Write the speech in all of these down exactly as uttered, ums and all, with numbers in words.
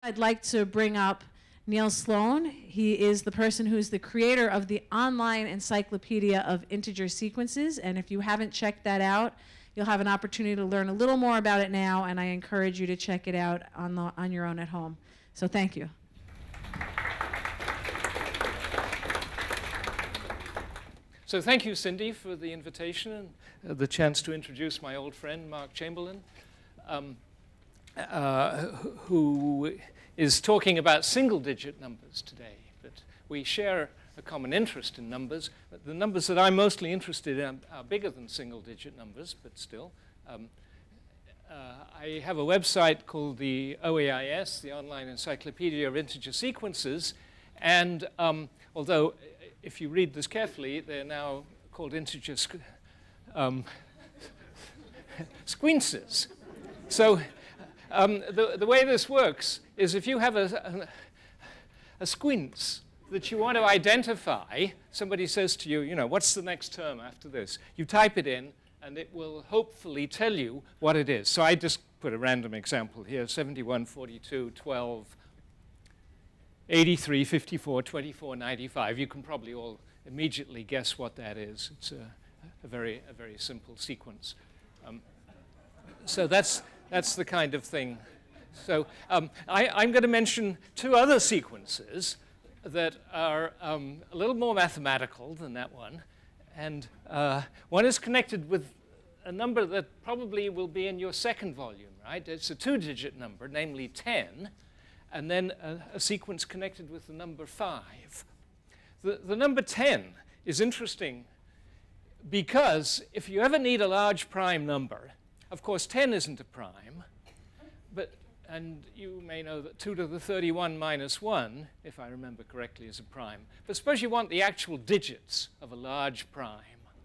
I'd like to bring up Neil Sloan. He is the person who's the creator of the online encyclopedia of integer sequences, and if you haven't checked that out, you'll have an opportunity to learn a little more about it now, and I encourage you to check it out on, the, on your own at home. So thank you. So thank you, Cindy, for the invitation and uh, the chance to introduce my old friend, Marc Chamberland, um, uh, who is talking about single-digit numbers today. But we share a common interest in numbers. But the numbers that I'm mostly interested in are bigger than single-digit numbers, but still. Um, uh, I have a website called the O E I S, the Online Encyclopedia of Integer Sequences, and um, although if you read this carefully, they're now called integer squ um, squinces. So um, the, the way this works is if you have a, a, a squince that you want to identify, somebody says to you, you know, what's the next term after this? You type it in, and it will hopefully tell you what it is. So I just put a random example here, seventy-one, forty-two, twelve, eighty-three, fifty-four, twenty-four, ninety-five. You can probably all immediately guess what that is. It's a, a, very, a very simple sequence. Um, so that's, that's the kind of thing. So um, I, I'm going to mention two other sequences that are um, a little more mathematical than that one. And uh, one is connected with a number that probably will be in your second volume, right? It's a two-digit number, namely ten. And then a, a sequence connected with the number five. The, the number ten is interesting because if you ever need a large prime number, of course ten isn't a prime, but, and you may know that two to the thirty-one minus one, if I remember correctly, is a prime. But suppose you want the actual digits of a large prime.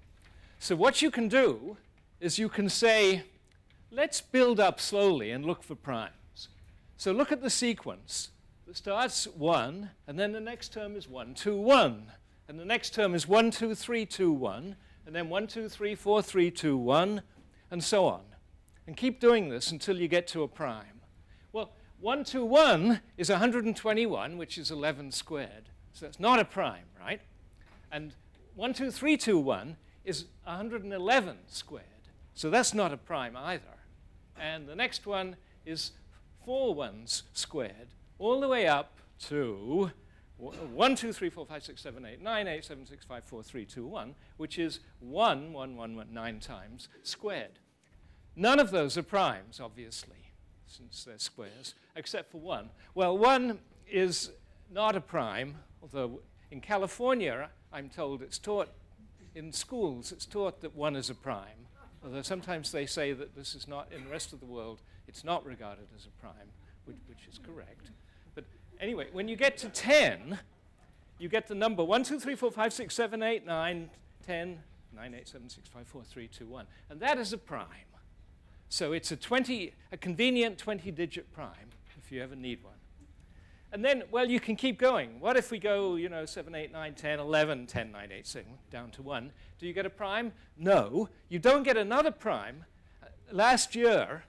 So what you can do is you can say, let's build up slowly and look for primes. So look at the sequence. It starts one, and then the next term is one, two, one. And the next term is one, two, three, two, one. And then one, two, three, four, three, two, one, and so on. And keep doing this until you get to a prime. Well, one, two, one is one hundred twenty-one, which is eleven squared. So that's not a prime, right? And one, two, three, two, one is one hundred eleven squared. So that's not a prime either. And the next one is four ones squared, all the way up to one, two, three, four, five, six, seven, eight, nine, eight, seven, six, five, four, three, two, one, which is one, one, one, one, nine times squared. None of those are primes, obviously, since they're squares, except for one. Well, one is not a prime, although in California, I'm told it's taught in schools, it's taught that one is a prime, although sometimes they say that this is not, in the rest of the world, it's not regarded as a prime, which, which is correct. But anyway, when you get to ten, you get the number one, two, three, four, five, six, seven, eight, nine, ten, nine, eight, seven, six, five, four, three, two, one. And that is a prime. So it's a, twenty, a convenient twenty-digit prime, if you ever need one. And then, well, you can keep going. What if we go, you know, seven, eight, nine, ten, eleven, ten, nine, eight, seven, down to one? Do you get a prime? No. You don't get another prime. Uh, last year,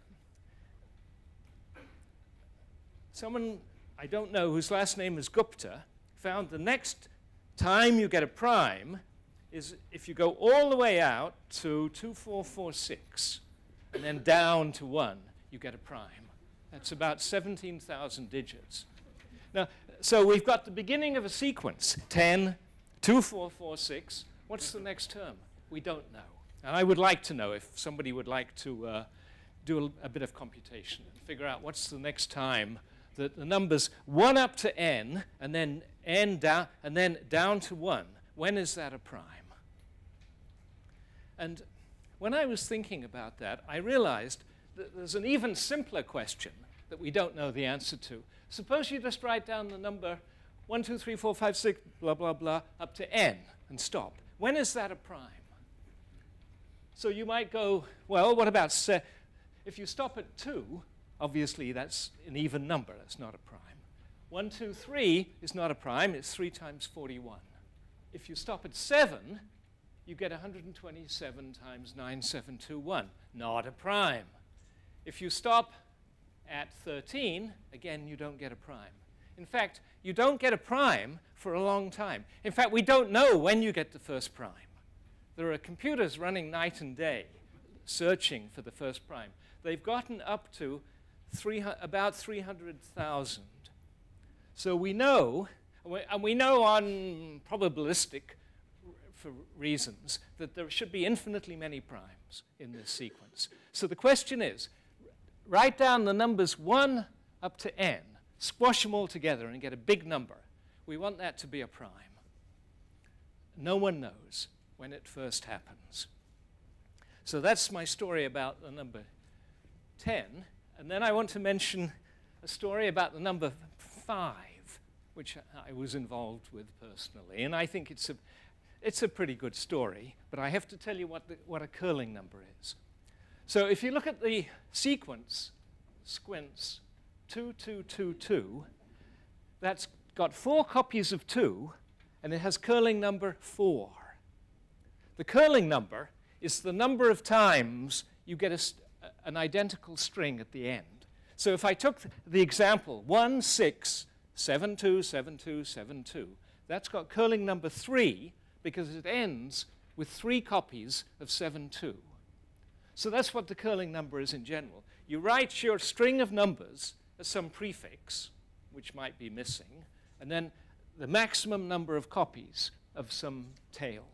someone, I don't know, whose last name is Gupta, found the next time you get a prime is if you go all the way out to two, four, four, six, and then down to one, you get a prime. That's about seventeen thousand digits. Now, so we've got the beginning of a sequence, ten, two, four, four, six. What's the next term? We don't know. And I would like to know if somebody would like to uh, do a, a bit of computation and figure out what's the next time that the numbers one up to n, and then n down, and then down to one. When is that a prime? And when I was thinking about that, I realized that there's an even simpler question that we don't know the answer to. Suppose you just write down the number one, two, three, four, five, six, blah, blah, blah, up to n, and stop. When is that a prime? So you might go, well, what about, se if you stop at two, obviously that's an even number, that's not a prime. one, two, three is not a prime, it's three times forty-one. If you stop at seven, you get one hundred twenty-seven times nine, seven, two, one, not a prime. If you stop at thirteen, again, you don't get a prime. In fact, you don't get a prime for a long time. In fact, we don't know when you get the first prime. There are computers running night and day searching for the first prime. They've gotten up to three, about three hundred thousand. So we know, and we know on probabilistic for reasons, that there should be infinitely many primes in this sequence. So the question is, write down the numbers one up to n, squash them all together and get a big number. We want that to be a prime. No one knows when it first happens. So that's my story about the number ten. And then I want to mention a story about the number five, which I was involved with personally. And I think it's a, it's a pretty good story, but I have to tell you what, the, what a curling number is. So if you look at the sequence, squints, two, two, two, two, that's got four copies of two, and it has curling number four. The curling number is the number of times you get a, an identical string at the end. So if I took the example, one, six, seven, two, seven, two, seven, two, that's got curling number three because it ends with three copies of seven, two. So that's what the curling number is in general. You write your string of numbers as some prefix, which might be missing, and then the maximum number of copies of some tail.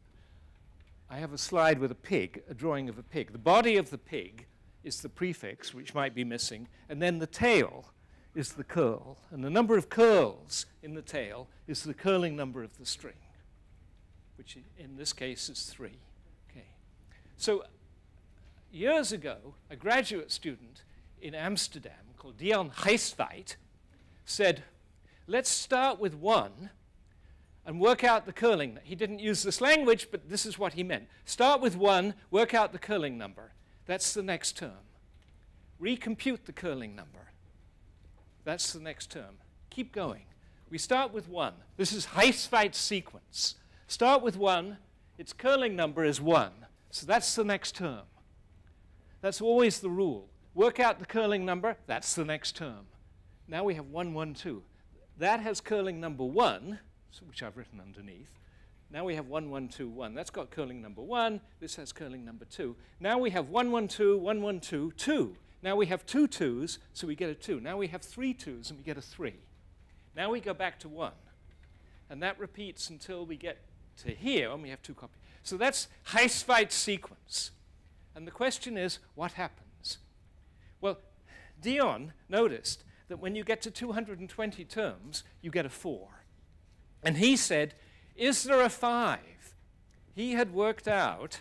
I have a slide with a pig, a drawing of a pig. The body of the pig is the prefix, which might be missing, and then the tail is the curl. And the number of curls in the tail is the curling number of the string, which in this case is three. Okay. So years ago, a graduate student in Amsterdam called Dion Heestveit said, let's start with one and work out the curling. He didn't use this language, but this is what he meant. Start with one, work out the curling number. That's the next term. Recompute the curling number. That's the next term. Keep going. We start with one. This is Heestveit's sequence. Start with one. Its curling number is one. So that's the next term. That's always the rule. Work out the curling number. That's the next term. Now we have one, one, two. That has curling number one, which I've written underneath. Now we have one, one, two, one. That's got curling number one. This has curling number two. Now we have one, one, two, one, one, two, two. Now we have two twos, so we get a two. Now we have three twos, and we get a three. Now we go back to one. And that repeats until we get to here, and we have two copies. So that's Heestveit's sequence. And the question is, what happens? Well, Dion noticed that when you get to two hundred twenty terms, you get a four. And he said, is there a five? He had worked out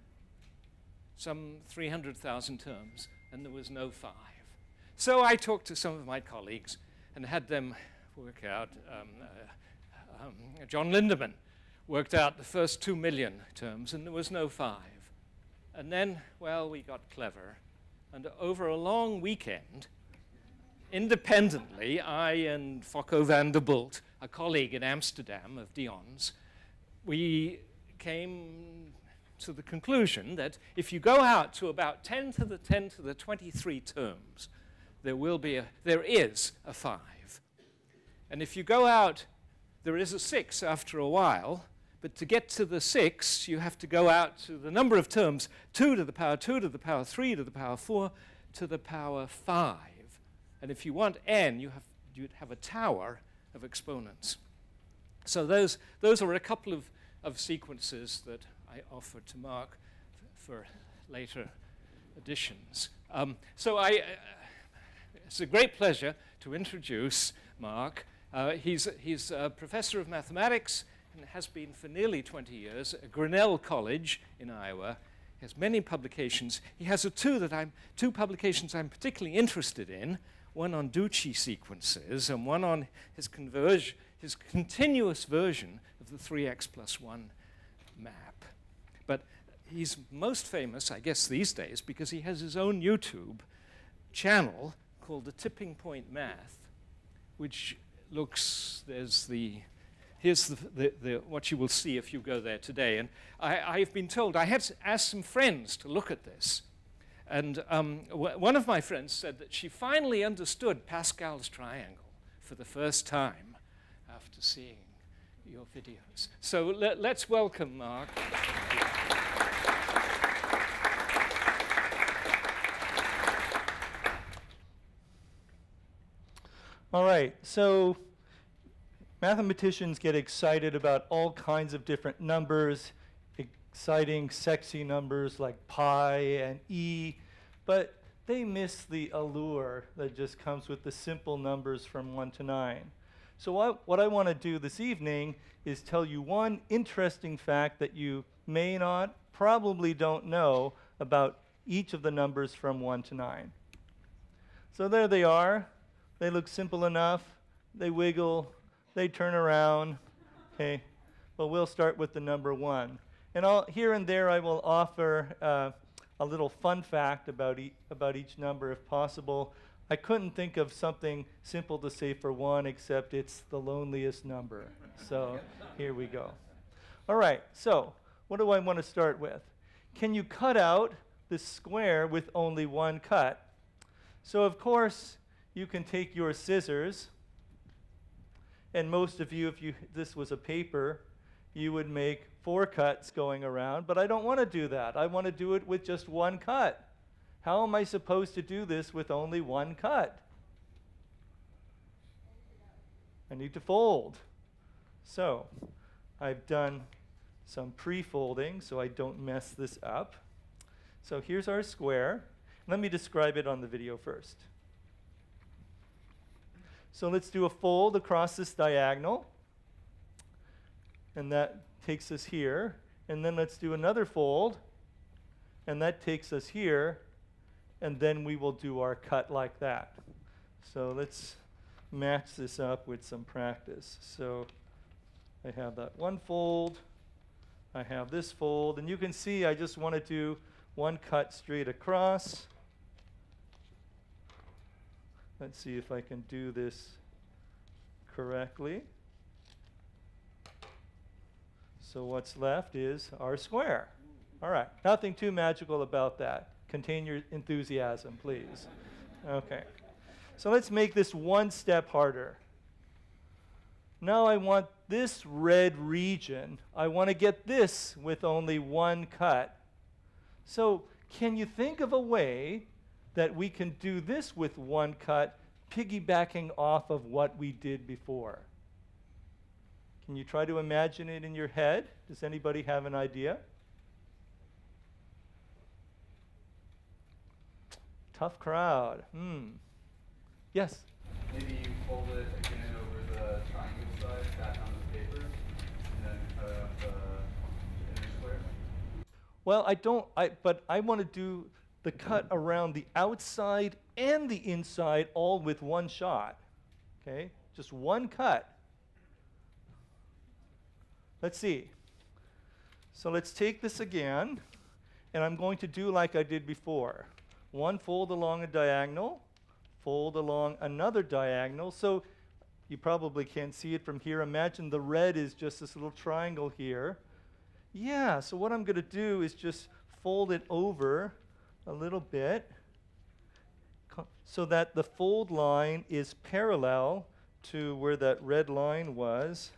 some three hundred thousand terms, and there was no five. So I talked to some of my colleagues and had them work out. Um, uh, um, John Lindemann worked out the first two million terms, and there was no five. And then, well, we got clever. And over a long weekend, independently, I and Focko van der Bult, a colleague in Amsterdam of Dion's, we came to the conclusion that if you go out to about ten to the ten to the twenty-three terms, there will be a, there is a five. And if you go out, there is a six after a while, but to get to the six, you have to go out to the number of terms, two to the power two to the power three to the power four to the power five. And if you want n, you have, you'd have a tower of exponents. So those, those are a couple of, of sequences that I offered to Marc for later editions. Um, so I, uh, it's a great pleasure to introduce Marc. Uh, he's, he's a professor of mathematics and has been for nearly twenty years at Grinnell College in Iowa. He has many publications. He has a two, that I'm, two publications I'm particularly interested in, one on Ducci sequences and one on his converge, his continuous version of the three x plus one map. But he's most famous, I guess, these days because he has his own YouTube channel called The Tipping Point Math, which looks, there's the, here's the, the, the, what you will see if you go there today. And I, I've been told, I had to ask some friends to look at this. And um, w one of my friends said that she finally understood Pascal's triangle for the first time after seeing your videos. So let, let's welcome Marc. All right, so mathematicians get excited about all kinds of different numbers, exciting, sexy numbers like pi and e, but they miss the allure that just comes with the simple numbers from one to nine. So what, what I want to do this evening is tell you one interesting fact that you may not, probably don't know about each of the numbers from one to nine. So there they are. They look simple enough. They wiggle. They turn around. Okay, but we'll start with the number one. And I'll, here and there I will offer uh, a little fun fact about, e about each number if possible. I couldn't think of something simple to say for one except it's the loneliest number. So here we go. All right, so what do I want to start with? Can you cut out this square with only one cut? So of course, you can take your scissors, and most of you, if you, this was a paper, you would make four cuts going around, but I don't want to do that. I want to do it with just one cut. How am I supposed to do this with only one cut? I need to fold. So I've done some pre-folding so I don't mess this up. So here's our square. Let me describe it on the video first. So let's do a fold across this diagonal. And that takes us here. And then let's do another fold. And that takes us here. And then we will do our cut like that. So let's match this up with some practice. So I have that one fold. I have this fold. And you can see I just want to do one cut straight across. Let's see if I can do this correctly. So what's left is our square. All right, nothing too magical about that. Contain your enthusiasm, please. Okay, so let's make this one step harder. Now I want this red region. I want to get this with only one cut. So can you think of a way that we can do this with one cut, piggybacking off of what we did before? Can you try to imagine it in your head? Does anybody have an idea? Tough crowd. Hmm. Yes? Maybe you fold it again over the triangle side back on the paper, and then cut out the inner square. Well, I don't, I, but I want to do the cut around the outside and the inside all with one shot. Okay? Just one cut. Let's see. So let's take this again, and I'm going to do like I did before. One fold along a diagonal, fold along another diagonal. So you probably can't see it from here. Imagine the red is just this little triangle here. Yeah, so what I'm going to do is just fold it over a little bit so that the fold line is parallel to where that red line was.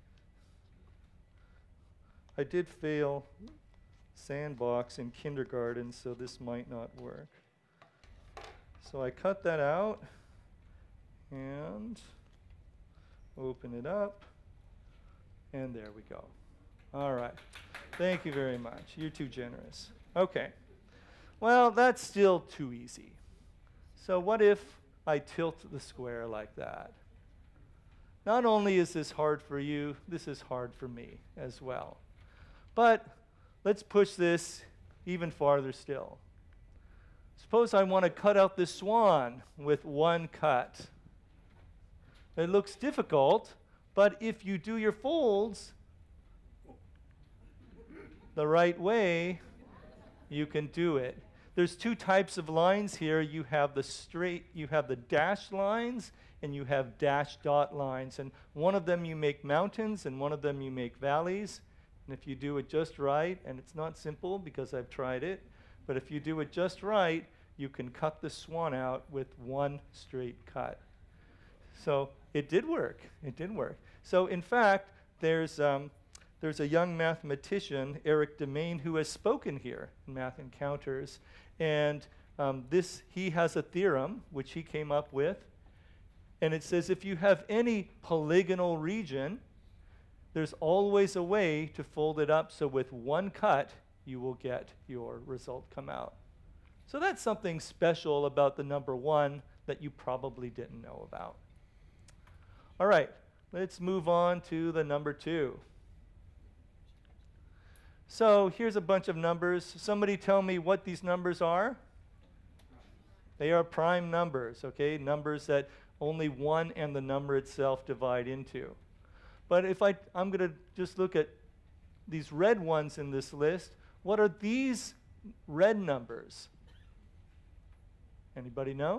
I did fail sandbox in kindergarten, so this might not work. So I cut that out and open it up, and there we go. All right. Thank you very much. You're too generous. Okay. Well, that's still too easy. So what if I tilt the square like that? Not only is this hard for you, this is hard for me as well. But let's push this even farther still. Suppose I want to cut out this swan with one cut. It looks difficult, but if you do your folds the right way, you can do it. There's two types of lines here. You have the straight, you have the dashed lines, and you have dash dot lines. And one of them you make mountains, and one of them you make valleys. And if you do it just right, and it's not simple because I've tried it, But if you do it just right, you can cut the swan out with one straight cut. So it did work. It did work. So in fact, there's, um, there's a young mathematician, Eric Demain, who has spoken here in Math Encounters. And um, this, he has a theorem, which he came up with. And it says if you have any polygonal region, there's always a way to fold it up so with one cut, you will get your result come out. So that's something special about the number one that you probably didn't know about. All right, let's move on to the number two. So here's a bunch of numbers. Somebody tell me what these numbers are. They are prime numbers, okay? Numbers that only one and the number itself divide into. But if I, I'm going to just look at these red ones in this list, what are these red numbers? Anybody know?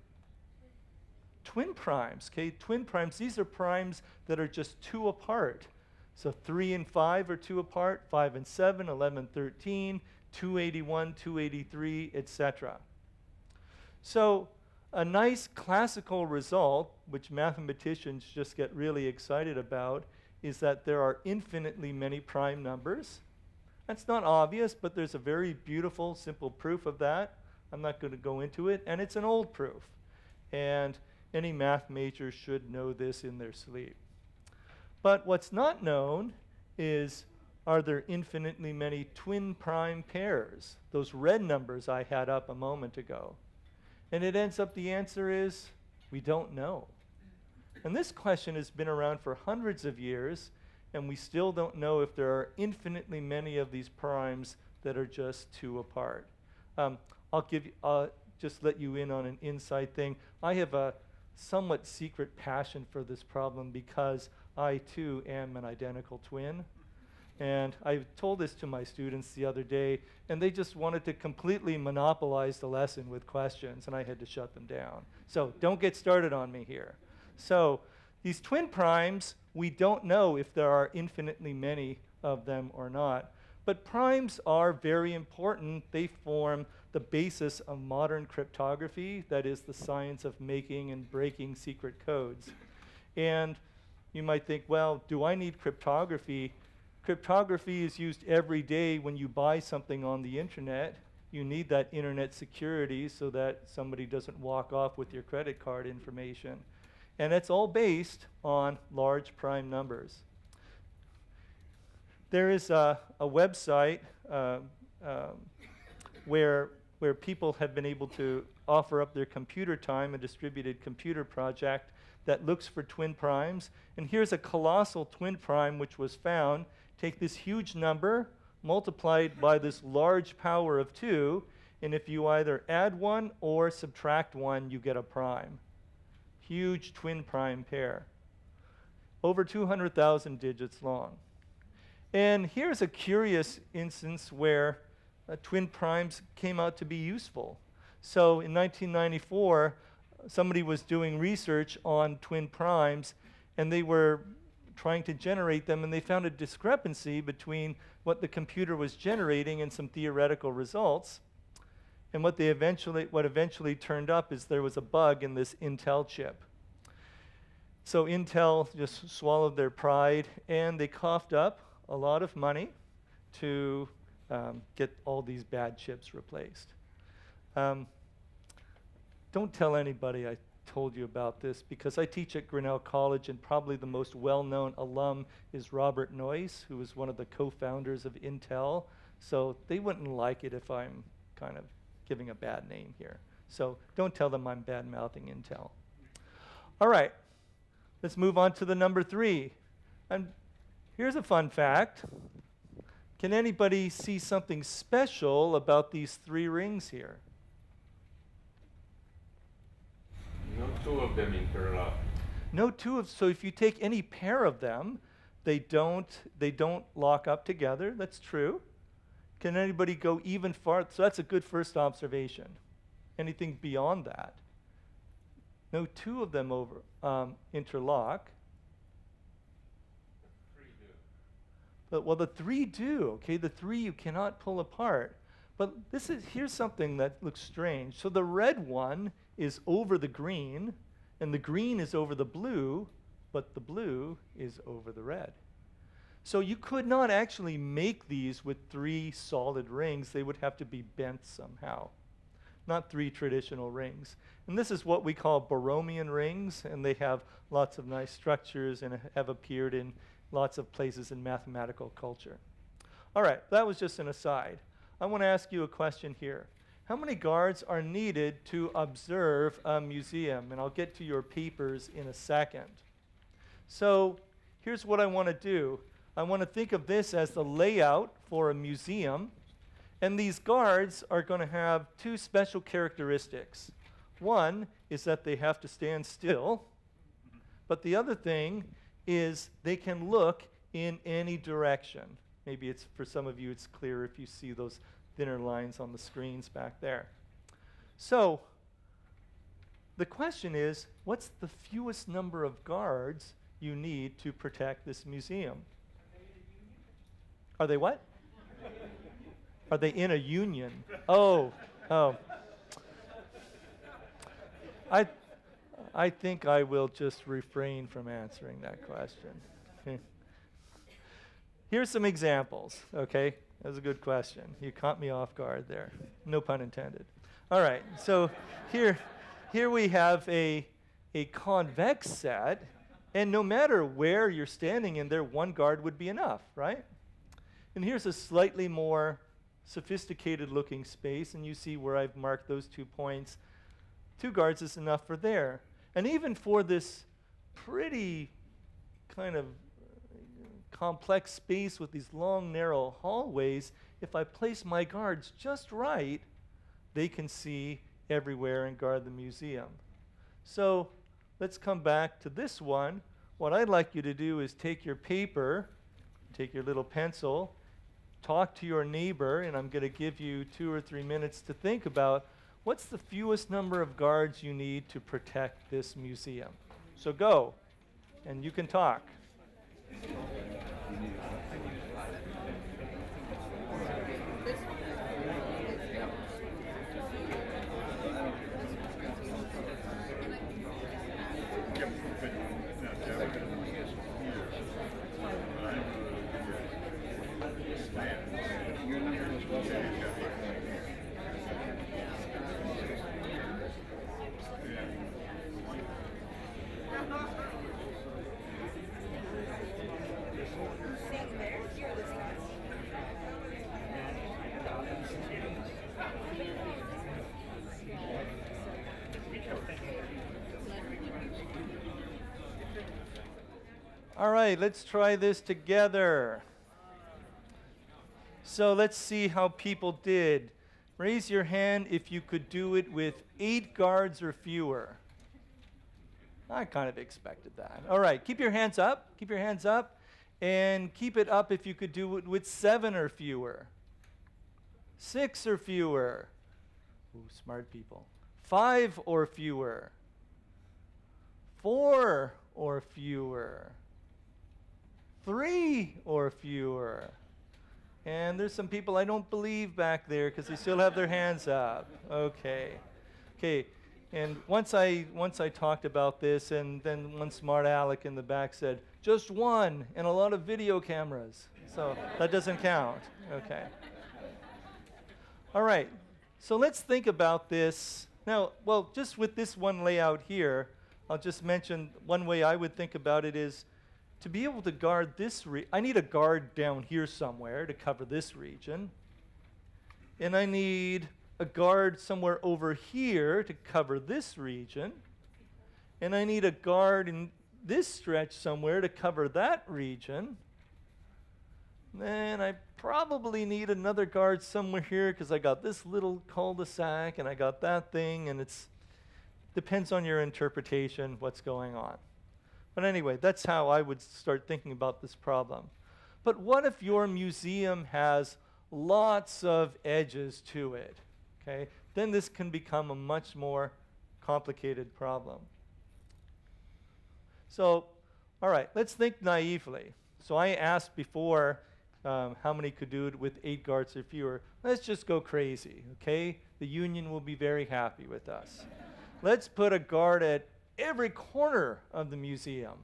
Twin primes, okay? Twin primes, these are primes that are just two apart. So three and five are two apart, five and seven, eleven, thirteen, two eighty-one, two eighty-three, et cetera. So a nice classical result, which mathematicians just get really excited about, is that there are infinitely many prime numbers. That's not obvious, but there's a very beautiful, simple proof of that. I'm not going to go into it, and it's an old proof. And any math major should know this in their sleep. But what's not known is, are there infinitely many twin prime pairs? Those red numbers I had up a moment ago. And it ends up the answer is, we don't know. And this question has been around for hundreds of years, and we still don't know if there are infinitely many of these primes that are just two apart. Um, I'll give you, uh, just let you in on an inside thing. I have a somewhat secret passion for this problem because I too am an identical twin. And I told this to my students the other day, and they just wanted to completely monopolize the lesson with questions, and I had to shut them down. So don't get started on me here. So these twin primes, we don't know if there are infinitely many of them or not. But primes are very important. They form the basis of modern cryptography, that is the science of making and breaking secret codes. And you might think, well, do I need cryptography? Cryptography is used every day when you buy something on the internet. You need that internet security so that somebody doesn't walk off with your credit card information. And it's all based on large prime numbers. There is a, a website uh, um, where, where people have been able to offer up their computer time, a distributed computer project that looks for twin primes. And here's a colossal twin prime which was found. Take this huge number, multiply it by this large power of two, and if you either add one or subtract one, you get a prime. Huge twin prime pair. Over two hundred thousand digits long. And here's a curious instance where uh, twin primes came out to be useful. So in nineteen ninety-four, somebody was doing research on twin primes, and they were trying to generate them, and they found a discrepancy between what the computer was generating and some theoretical results. And what they eventually, what eventually turned up is there was a bug in this Intel chip. So Intel just swallowed their pride, and they coughed up a lot of money to um, get all these bad chips replaced. Um, don't tell anybody I told you about this, because I teach at Grinnell College, and probably the most well-known alum is Robert Noyce, who was one of the co-founders of Intel. So they wouldn't like it if I'm kind of giving a bad name here. So don't tell them I'm bad-mouthing Intel. All right, let's move on to the number three. And here's a fun fact. Can anybody see something special about these three rings here? No two of them interlock. No two of, so if you take any pair of them, they don't, they don't lock up together. That's true. Can anybody go even farther? So that's a good first observation. Anything beyond that? No two of them over um, interlock. Three do. But, well, the three do, okay? The three you cannot pull apart. But this is, here's something that looks strange. So the red one is over the green, and the green is over the blue, but the blue is over the red. So you could not actually make these with three solid rings. They would have to be bent somehow, not three traditional rings. And this is what we call Borromean rings, and they have lots of nice structures and have appeared in lots of places in mathematical culture. All right, that was just an aside. I want to ask you a question here. How many guards are needed to observe a museum? And I'll get to your papers in a second. So here's what I want to do. I want to think of this as the layout for a museum. And these guards are going to have two special characteristics. One is that they have to stand still. But the other thing is they can look in any direction. Maybe it's, for some of you, it's clear if you see those thinner lines on the screens back there. So the question is, what's the fewest number of guards you need to protect this museum? Are they what? Are they in a union? Oh, oh. I, I think I will just refrain from answering that question. Here's some examples, okay? That was a good question. You caught me off guard there. No pun intended. All right, so here, here we have a, a convex set, and no matter where you're standing in there, one guard would be enough, right? And here's a slightly more sophisticated looking space, and you see where I've marked those two points. Two guards is enough for there. And even for this pretty kind of complex space with these long, narrow hallways, if I place my guards just right, they can see everywhere and guard the museum. So let's come back to this one. What I'd like you to do is take your paper, take your little pencil, talk to your neighbor, and I'm going to give you two or three minutes to think about what's the fewest number of guards you need to protect this museum. So go, and you can talk. All right, let's try this together. So let's see how people did. Raise your hand if you could do it with eight guards or fewer. I kind of expected that. All right, keep your hands up. Keep your hands up. And keep it up if you could do it with seven or fewer. Six or fewer. Ooh, smart people. Five or fewer. Four or fewer. Three or fewer. And there's some people I don't believe back there because they still have their hands up. Okay. Okay. And once I once I talked about this, and then one smart aleck in the back said, just one and a lot of video cameras. So that doesn't count. Okay. All right. So let's think about this. Now, well, just with this one layout here, I'll just mention one way I would think about it is to be able to guard this, re I need a guard down here somewhere to cover this region. And I need a guard somewhere over here to cover this region. And I need a guard in this stretch somewhere to cover that region. Then I probably need another guard somewhere here because I got this little cul-de-sac and I got that thing, and it's depends on your interpretation what's going on. But anyway, that's how I would start thinking about this problem. But what if your museum has lots of edges to it? Okay? Then this can become a much more complicated problem. So, all right, let's think naively. So I asked before, Um, how many could do it with eight guards or fewer? Let's just go crazy, okay? The union will be very happy with us. Let's put a guard at every corner of the museum.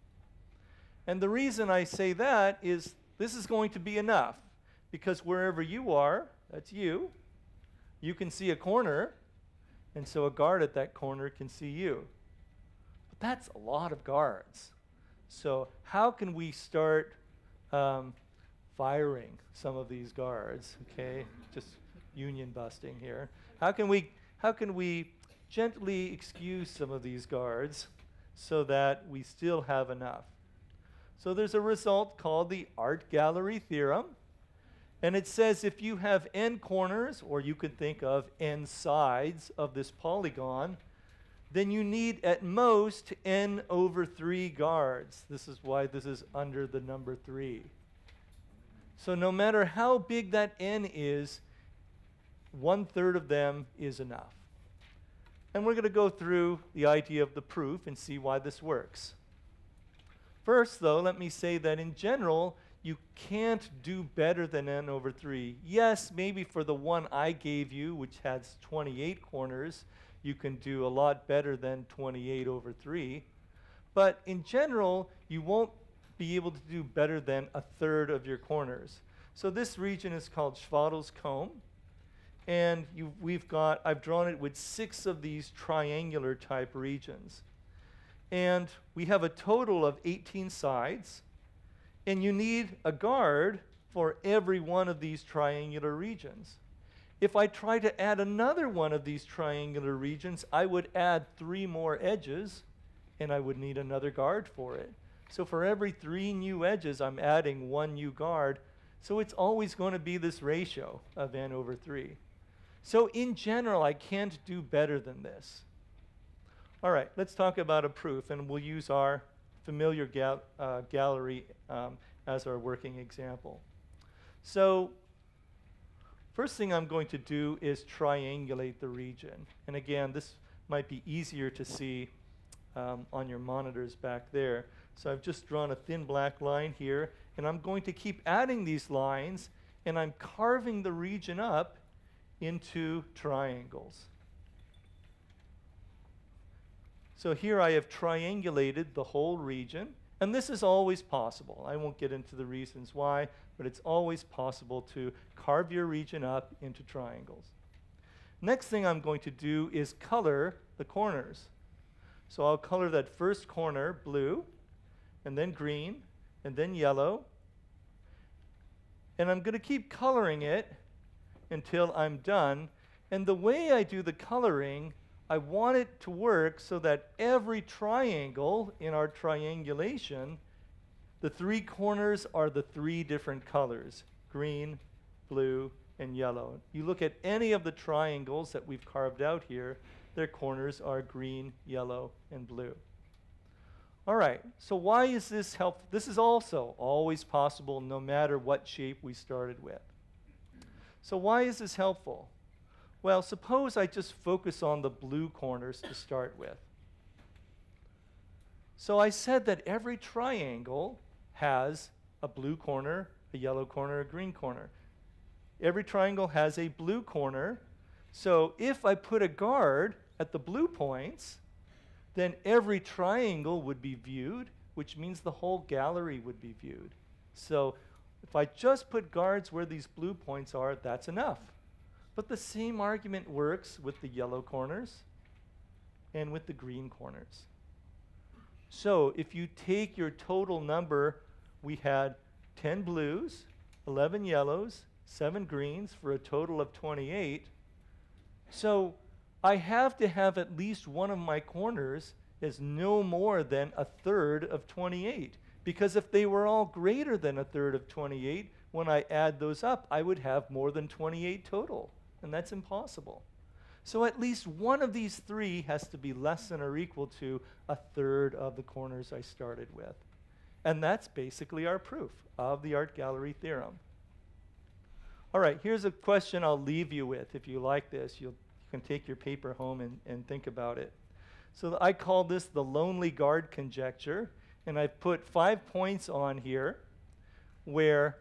And the reason I say that is this is going to be enough, because wherever you are, that's you, you can see a corner, and so a guard at that corner can see you. But that's a lot of guards. So how can we start um, firing some of these guards, okay? Just union busting here. How can we, how can we gently excuse some of these guards so that we still have enough? So there's a result called the art gallery theorem. And it says if you have n corners, or you could think of n sides of this polygon, then you need at most n over three guards. This is why this is under the number three. So no matter how big that n is, one third of them is enough. And we're going to go through the idea of the proof and see why this works. First, though, let me say that in general, you can't do better than n over three. Yes, maybe for the one I gave you, which has twenty-eight corners, you can do a lot better than twenty-eight over three. But in general, you won't be able to do better than a third of your corners. So this region is called Schwadel's comb. And you, we've got, I've drawn it with six of these triangular type regions. And we have a total of eighteen sides. And you need a guard for every one of these triangular regions. If I try to add another one of these triangular regions, I would add three more edges, and I would need another guard for it. So for every three new edges, I'm adding one new guard. So it's always going to be this ratio of n over three. So in general, I can't do better than this. All right, let's talk about a proof, and we'll use our familiar gal uh, gallery um, as our working example. So first thing I'm going to do is triangulate the region. And again, this might be easier to see um, on your monitors back there. So I've just drawn a thin black line here, and I'm going to keep adding these lines, and I'm carving the region up into triangles. So here I have triangulated the whole region, and this is always possible. I won't get into the reasons why, but it's always possible to carve your region up into triangles. Next thing I'm going to do is color the corners. So I'll color that first corner blue, and then green, and then yellow. And I'm going to keep coloring it until I'm done. And the way I do the coloring, I want it to work so that every triangle in our triangulation, the three corners are the three different colors, green, blue, and yellow. You look at any of the triangles that we've carved out here, their corners are green, yellow, and blue. All right, so why is this helpful? This is also always possible no matter what shape we started with. So why is this helpful? Well, suppose I just focus on the blue corners to start with. So I said that every triangle has a blue corner, a yellow corner, a green corner. Every triangle has a blue corner. So if I put a guard at the blue points, then every triangle would be viewed, which means the whole gallery would be viewed. So if I just put guards where these blue points are, that's enough. But the same argument works with the yellow corners and with the green corners. So if you take your total number, we had ten blues, eleven yellows, seven greens for a total of twenty-eight. So I have to have at least one of my corners is no more than a third of twenty-eight. Because if they were all greater than a third of twenty-eight, when I add those up, I would have more than twenty-eight total. And that's impossible. So at least one of these three has to be less than or equal to a third of the corners I started with. And that's basically our proof of the art gallery theorem. All right, here's a question I'll leave you with. If you like this, you'll, you can take your paper home and, and think about it. So I call this the lonely guard conjecture. And I've put five points on here where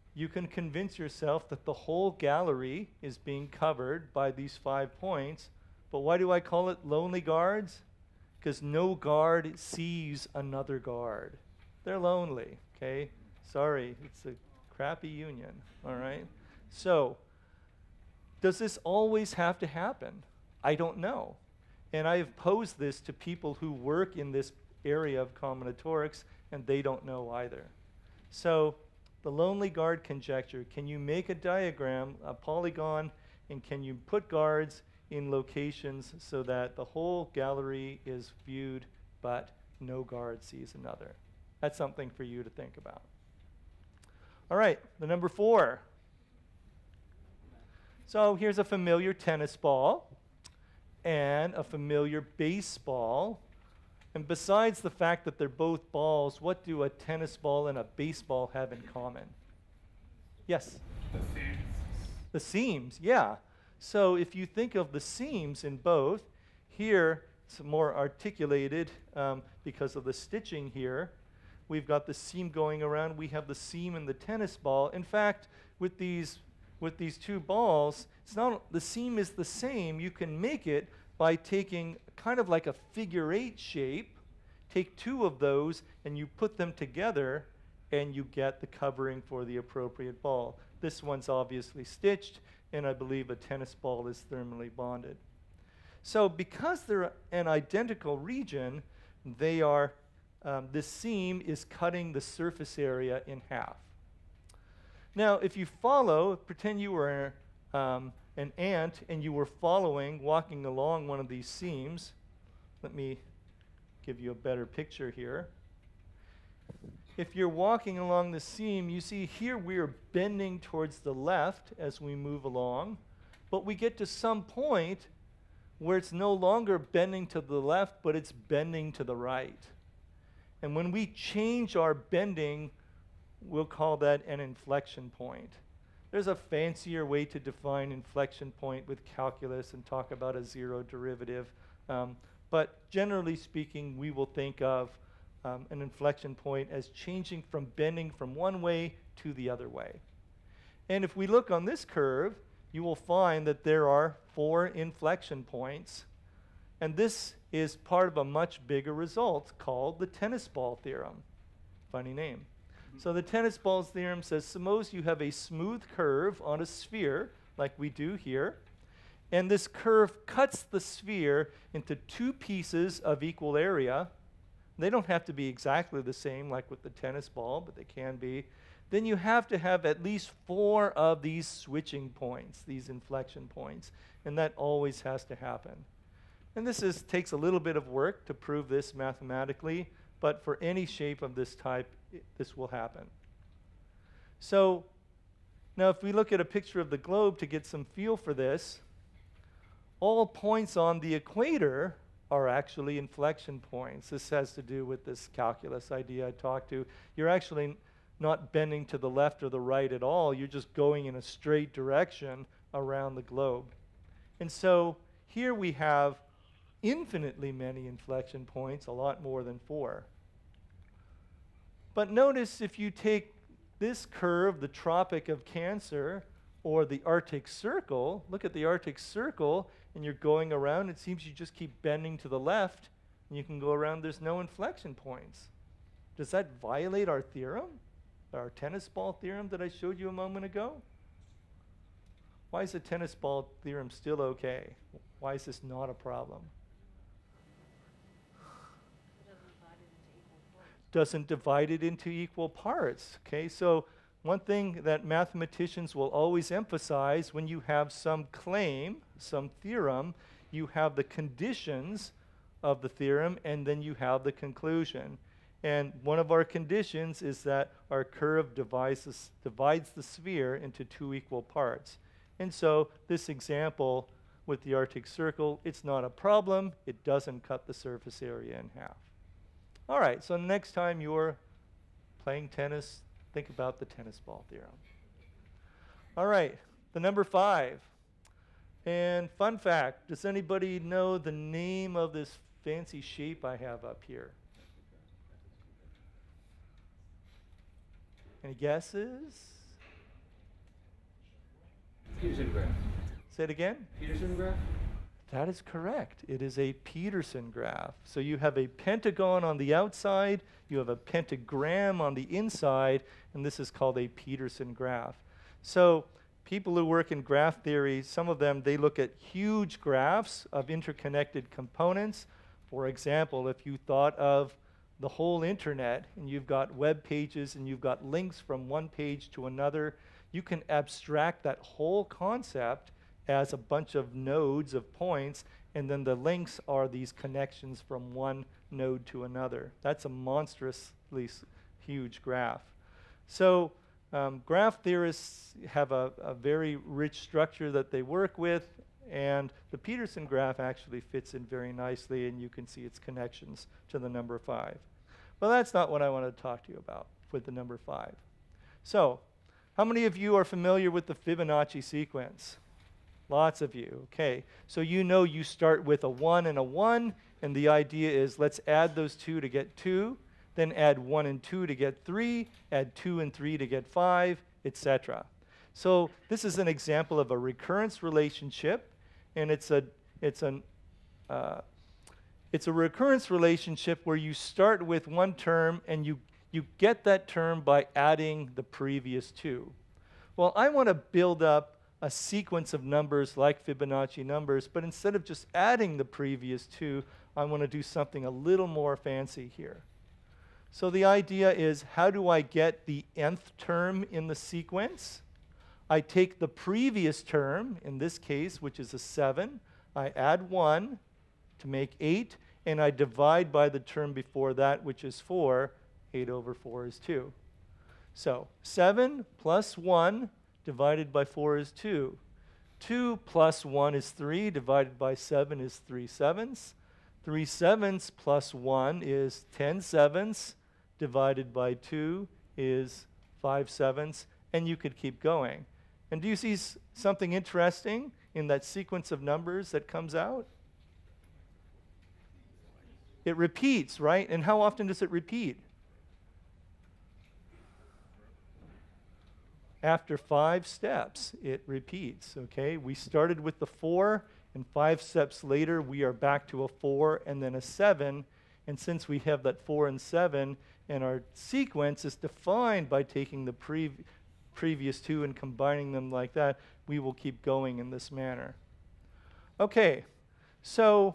you can convince yourself that the whole gallery is being covered by these five points. But why do I call it lonely guards? Because no guard sees another guard. They're lonely, okay? Sorry, it's a crappy union, all right? So, does this always have to happen? I don't know. And I have posed this to people who work in this area of combinatorics, and they don't know either. So, the lonely guard conjecture, can you make a diagram, a polygon, and can you put guards in locations so that the whole gallery is viewed, but no guard sees another? That's something for you to think about. All right, the number four. So here's a familiar tennis ball and a familiar baseball. And besides the fact that they're both balls, what do a tennis ball and a baseball have in common? Yes? The seams. The seams, yeah. So if you think of the seams in both, here it's more articulated um, because of the stitching here. We've got the seam going around. We have the seam in the tennis ball. In fact, with these, with these two balls, it's not, the seam is the same. You can make it by taking kind of like a figure eight shape, take two of those, and you put them together, and you get the covering for the appropriate ball. This one's obviously stitched, and I believe a tennis ball is thermally bonded. So because they're an identical region, they are, um, this seam is cutting the surface area in half. Now, if you follow, pretend you were um, an ant and you were following, walking along one of these seams. Let me give you a better picture here. If you're walking along the seam, you see here we're bending towards the left as we move along, but we get to some point where it's no longer bending to the left, but it's bending to the right. And when we change our bending, we'll call that an inflection point. There's a fancier way to define inflection point with calculus and talk about a zero derivative. Um, but generally speaking, we will think of um, an inflection point as changing from bending from one way to the other way. And if we look on this curve, you will find that there are four inflection points. And this is part of a much bigger result called the tennis ball theorem. Funny name. So the tennis balls theorem says, suppose you have a smooth curve on a sphere, like we do here, and this curve cuts the sphere into two pieces of equal area. They don't have to be exactly the same, like with the tennis ball, but they can be. Then you have to have at least four of these switching points, these inflection points, and that always has to happen. And this is, takes a little bit of work to prove this mathematically, but for any shape of this type, it, this will happen. So now if we look at a picture of the globe to get some feel for this, all points on the equator are actually inflection points. This has to do with this calculus idea I talked to. You're actually not bending to the left or the right at all. You're just going in a straight direction around the globe. And so here we have infinitely many inflection points, a lot more than four. But notice if you take this curve, the Tropic of Cancer, or the Arctic Circle, look at the Arctic Circle, and you're going around, it seems you just keep bending to the left, and you can go around, there's no inflection points. Does that violate our theorem? Our tennis ball theorem that I showed you a moment ago? Why is the tennis ball theorem still okay? Why is this not a problem? Doesn't divide it into equal parts. Okay, so one thing that mathematicians will always emphasize when you have some claim, some theorem, you have the conditions of the theorem and then you have the conclusion. And one of our conditions is that our curve divides, this, divides the sphere into two equal parts. And so this example with the Arctic Circle, it's not a problem. It doesn't cut the surface area in half. All right, so next time you're playing tennis, think about the tennis ball theorem. All right, the number five. And fun fact, does anybody know the name of this fancy shape I have up here? Any guesses? Peterson graph. Say it again? Peterson graph? That is correct. It is a Peterson graph. So you have a pentagon on the outside, you have a pentagram on the inside, and this is called a Peterson graph. So people who work in graph theory, some of them, they look at huge graphs of interconnected components. For example, if you thought of the whole internet and you've got web pages and you've got links from one page to another, you can abstract that whole concept as a bunch of nodes of points, and then the links are these connections from one node to another. That's a monstrously s- huge graph. So um, graph theorists have a, a very rich structure that they work with, and the Peterson graph actually fits in very nicely, and you can see its connections to the number five. Well, that's not what I want to talk to you about with the number five. So, how many of you are familiar with the Fibonacci sequence? Lots of you. Okay, so you know you start with a one and a one, and the idea is let's add those two to get two, then add one and two to get three, add two and three to get five, et cetera. So this is an example of a recurrence relationship, and it's a it's an uh, it's a recurrence relationship where you start with one term and you you get that term by adding the previous two. Well, I want to build up a sequence of numbers like Fibonacci numbers, but instead of just adding the previous two, I want to do something a little more fancy here. So the idea is, how do I get the nth term in the sequence? I take the previous term, in this case, which is a seven, I add one to make eight, and I divide by the term before that, which is four. eight over four is two. So seven plus one divided by four is two. two plus one is three, divided by seven is three sevenths. three sevenths plus one is ten sevenths, divided by two is five sevenths, and you could keep going. And do you see s- something interesting in that sequence of numbers that comes out? It repeats, right? And how often does it repeat? After five steps, it repeats, okay? We started with the four, and five steps later, we are back to a four and then a seven. And since we have that four and seven, and our sequence is defined by taking the pre previous two and combining them like that, we will keep going in this manner. Okay, so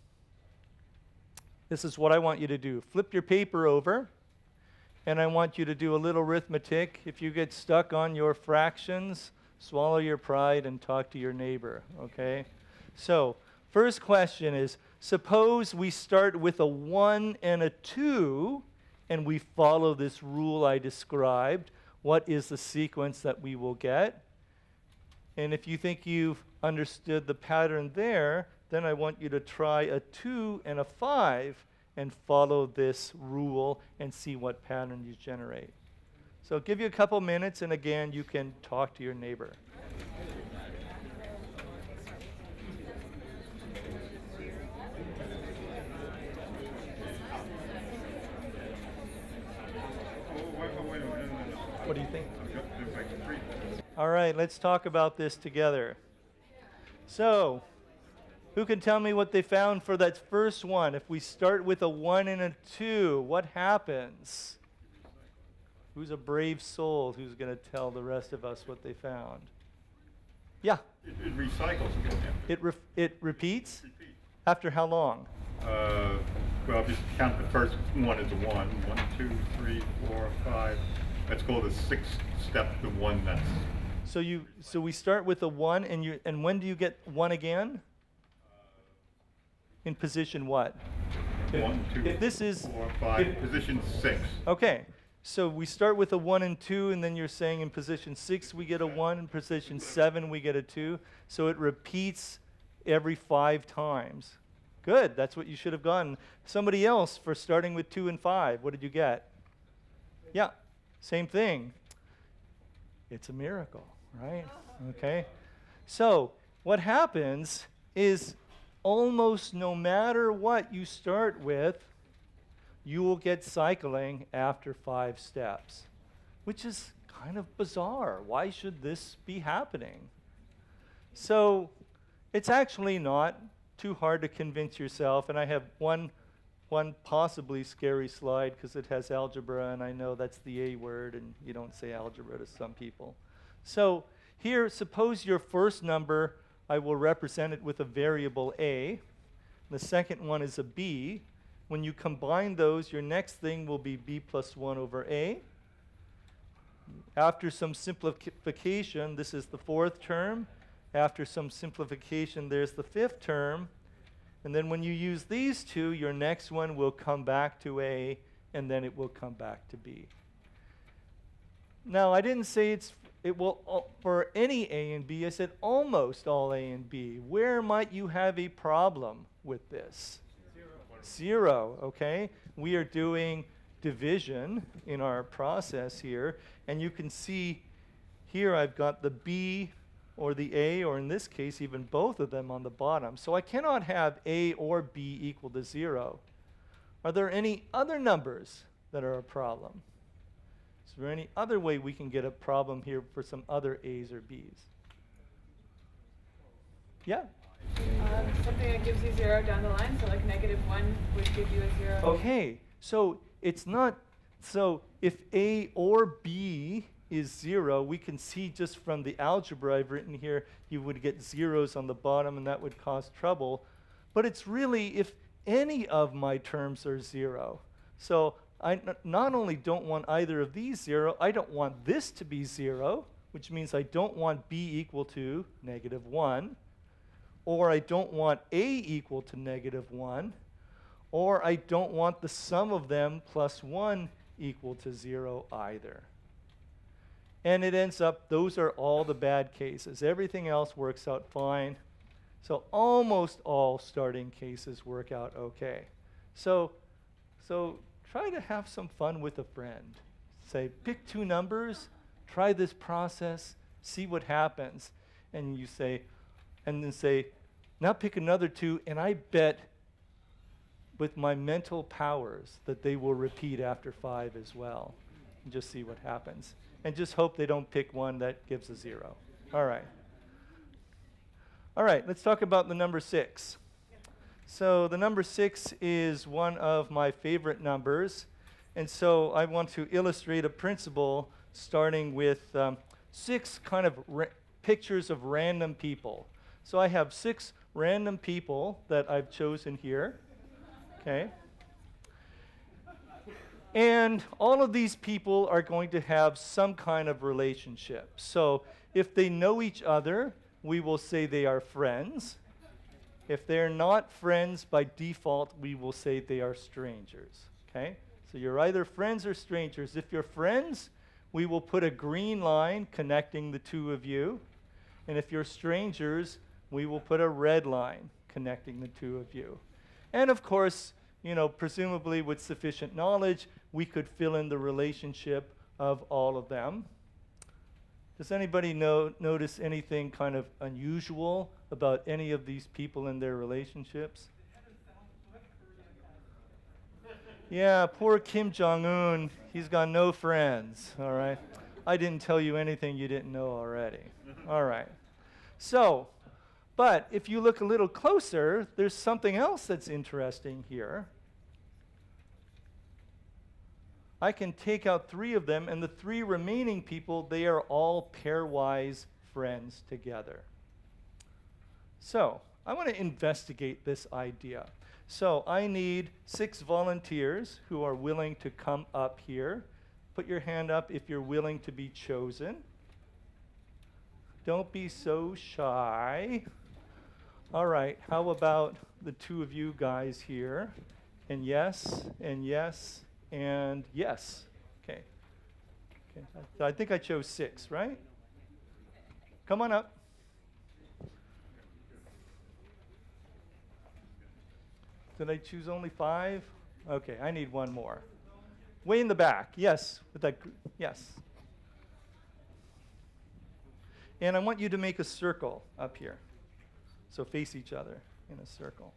this is what I want you to do. Flip your paper over. And I want you to do a little arithmetic. If you get stuck on your fractions, swallow your pride and talk to your neighbor, okay? So, first question is, suppose we start with a one and a two, and we follow this rule I described. What is the sequence that we will get? And if you think you've understood the pattern there, then I want you to try a two and a five, and follow this rule and see what pattern you generate. So I'll give you a couple minutes, and again, you can talk to your neighbor. What do you think? All right, let's talk about this together. So, who can tell me what they found for that first one? If we start with a one and a two, what happens? Who's a brave soul who's going to tell the rest of us what they found? Yeah? It, it recycles again. It, re it repeats? Repeat. After how long? Uh, well, just count the first one as a one. One, two, three, four, five. Let's go the sixth step to one that's... So you, so we start with a one, and you, and when do you get one again? In position what? One, two, if this is, four, five, if, position six. Okay, so we start with a one and two, and then you're saying in position six we get a one, in position seven we get a two. So it repeats every five times. Good, that's what you should have gotten. Somebody else for starting with two and five, what did you get? Yeah, same thing. It's a miracle, right? Okay, so what happens is, almost no matter what you start with, you will get cycling after five steps, which is kind of bizarre. Why should this be happening? So it's actually not too hard to convince yourself, and I have one, one possibly scary slide because it has algebra, and I know that's the A word, and you don't say algebra to some people. So here, suppose your first number, I will represent it with a variable A. The second one is a B. When you combine those, your next thing will be B plus one over A. After some simplification, this is the fourth term. After some simplification, there's the fifth term. And then when you use these two, your next one will come back to A, and then it will come back to B. Now, I didn't say it's it will all, for any A and B. I said almost all A and B. Where might you have a problem with this? Zero. Zero, okay? We are doing division in our process here, and you can see here I've got the B or the A, or in this case, even both of them on the bottom. So I cannot have A or B equal to zero. Are there any other numbers that are a problem? Is there any other way we can get a problem here for some other A's or B's? Yeah? Um, something that gives you zero down the line, so like negative one would give you a zero. Okay, so it's not, so if A or B is zero, we can see just from the algebra I've written here, you would get zeros on the bottom and that would cause trouble. But it's really if any of my terms are zero. So I n not only don't want either of these zero, I don't want this to be zero, which means I don't want B equal to negative one, or I don't want A equal to negative one, or I don't want the sum of them plus one equal to zero either. And it ends up, those are all the bad cases. Everything else works out fine. So almost all starting cases work out okay. So, so try to have some fun with a friend. Say, pick two numbers, try this process, see what happens. And you say, and then say, now pick another two, and I bet with my mental powers that they will repeat after five as well. And just see what happens. And just hope they don't pick one that gives a zero. All right. All right, let's talk about the number six. So the number six is one of my favorite numbers. And so I want to illustrate a principle starting with um, six kind of pictures of random people. So I have six random people that I've chosen here. Okay. And all of these people are going to have some kind of relationship. So if they know each other, we will say they are friends. If they're not friends, by default, we will say they are strangers. Okay? So you're either friends or strangers. If you're friends, we will put a green line connecting the two of you. And if you're strangers, we will put a red line connecting the two of you. And of course, you know, presumably with sufficient knowledge, we could fill in the relationship of all of them. Does anybody know, notice anything kind of unusual about any of these people and their relationships? Yeah, poor Kim Jong-un, he's got no friends, all right? I didn't tell you anything you didn't know already. All right. So, but if you look a little closer, there's something else that's interesting here. I can take out three of them, and the three remaining people, they are all pairwise friends together. So I want to investigate this idea. So I need six volunteers who are willing to come up here. Put your hand up if you're willing to be chosen. Don't be so shy. All right, how about the two of you guys here? And yes, and yes, and yes. Okay. Okay. I, I think I chose six, right? Come on up. Did I choose only five? Okay, I need one more. Way in the back. Yes, with that. Yes. And I want you to make a circle up here. So face each other in a circle.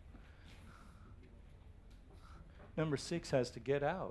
Number six has to get out.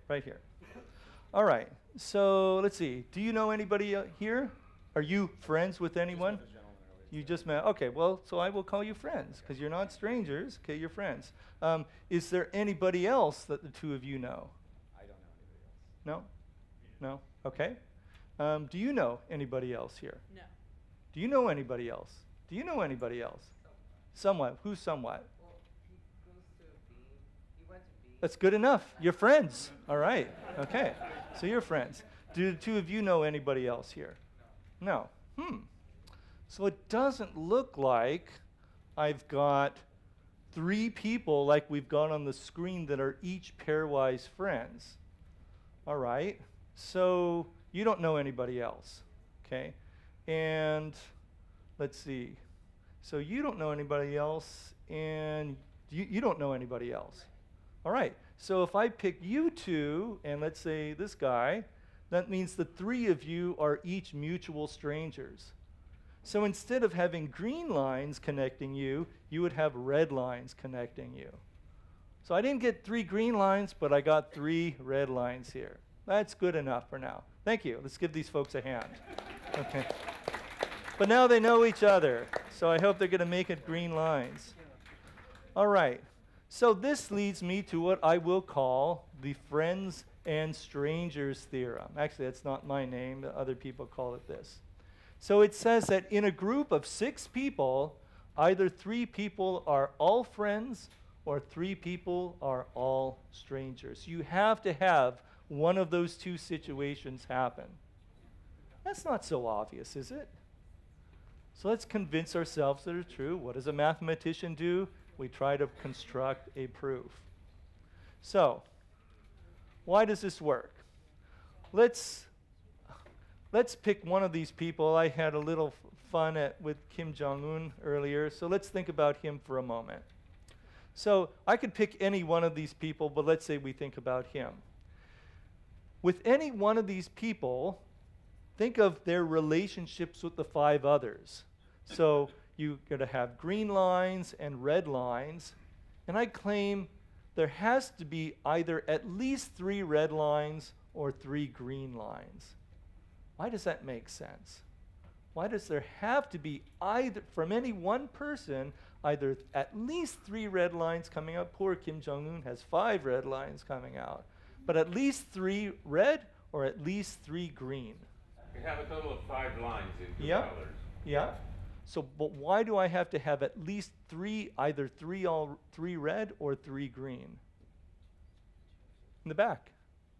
right here. All right, so let's see. Do you know anybody uh, here? Are you friends with anyone? You just met, okay, well, so I will call you friends, because you're not strangers, okay, you're friends. Um, is there anybody else that the two of you know? I don't know anybody else. No? No? Okay. Um, do you know anybody else here? No. Do you know anybody else? Do you know anybody else? Somewhat. Who's somewhat? Well, he goes to B. He went to B. That's good enough. You're friends. All right. Okay. So you're friends. Do the two of you know anybody else here? No. Hmm. So it doesn't look like I've got three people like we've got on the screen that are each pairwise friends. All right. So you don't know anybody else. Okay. And let's see. So you don't know anybody else, and you, you don't know anybody else. All right. So if I pick you two, and let's say this guy, that means the three of you are each mutual strangers. So instead of having green lines connecting you, you would have red lines connecting you. So I didn't get three green lines, but I got three red lines here. That's good enough for now. Thank you. Let's give these folks a hand. Okay. But now they know each other, so I hope they're going to make it green lines. All right. So this leads me to what I will call the friends and strangers theorem. Actually, that's not my name. Other people call it this. So it says that in a group of six people, either three people are all friends or three people are all strangers. You have to have one of those two situations happen. That's not so obvious, is it? So let's convince ourselves that it's true. What does a mathematician do? We try to construct a proof. So, why does this work? Let's Let's pick one of these people. I had a little f fun at, with Kim Jong-un earlier, so let's think about him for a moment. So I could pick any one of these people, but let's say we think about him. With any one of these people, think of their relationships with the five others. So you're going to have green lines and red lines, and I claim there has to be either at least three red lines or three green lines. Why does that make sense? Why does there have to be either, from any one person, either at least three red lines coming out? Poor Kim Jong-un has five red lines coming out. But at least three red or at least three green? We have a total of five lines in two Yep. colors. Yeah. So, but why do I have to have at least three, either three all three red or three green? In the back.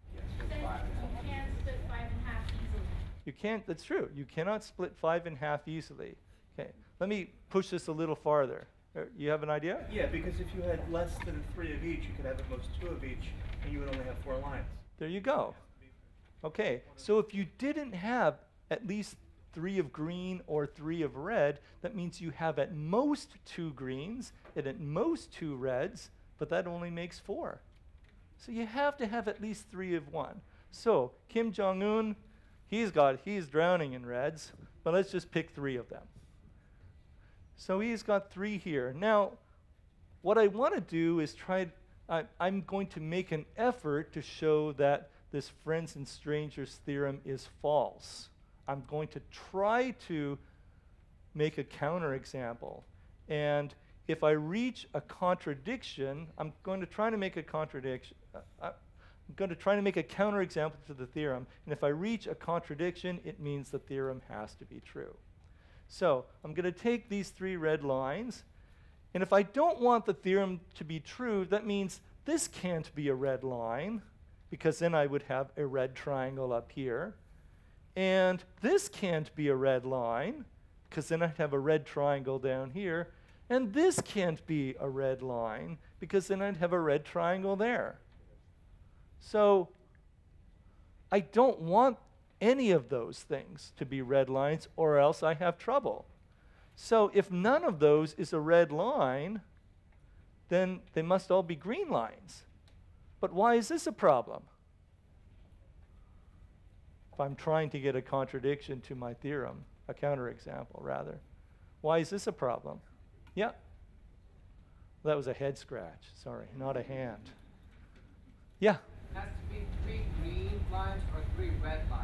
You can't, that's true. You cannot split five in half easily. Okay, let me push this a little farther. Uh, You have an idea? Yeah, because if you had less than three of each, you could have at most two of each, and you would only have four lines. There you go. Okay, so if you didn't have at least three of green or three of red, that means you have at most two greens and at most two reds, but that only makes four. So you have to have at least three of one. So Kim Jong-un, he's got, he's drowning in reds, but let's just pick three of them. So he's got three here. Now, what I want to do is try, I, I'm going to make an effort to show that this friends and strangers theorem is false. I'm going to try to make a counterexample. And if I reach a contradiction, I'm going to try to make a contradiction. Uh, I'm going to try to make a counterexample to the theorem. And if I reach a contradiction, it means the theorem has to be true. So I'm going to take these three red lines. And if I don't want the theorem to be true, that means this can't be a red line, because then I would have a red triangle up here. And this can't be a red line, because then I'd have a red triangle down here. And this can't be a red line, because then I'd have a red triangle there. So I don't want any of those things to be red lines, or else I have trouble. So if none of those is a red line, then they must all be green lines. But why is this a problem? If I'm trying to get a contradiction to my theorem, a counterexample rather, why is this a problem? Yeah. That was a head scratch, sorry, not a hand. Yeah. Has to be three green lines or three red lines.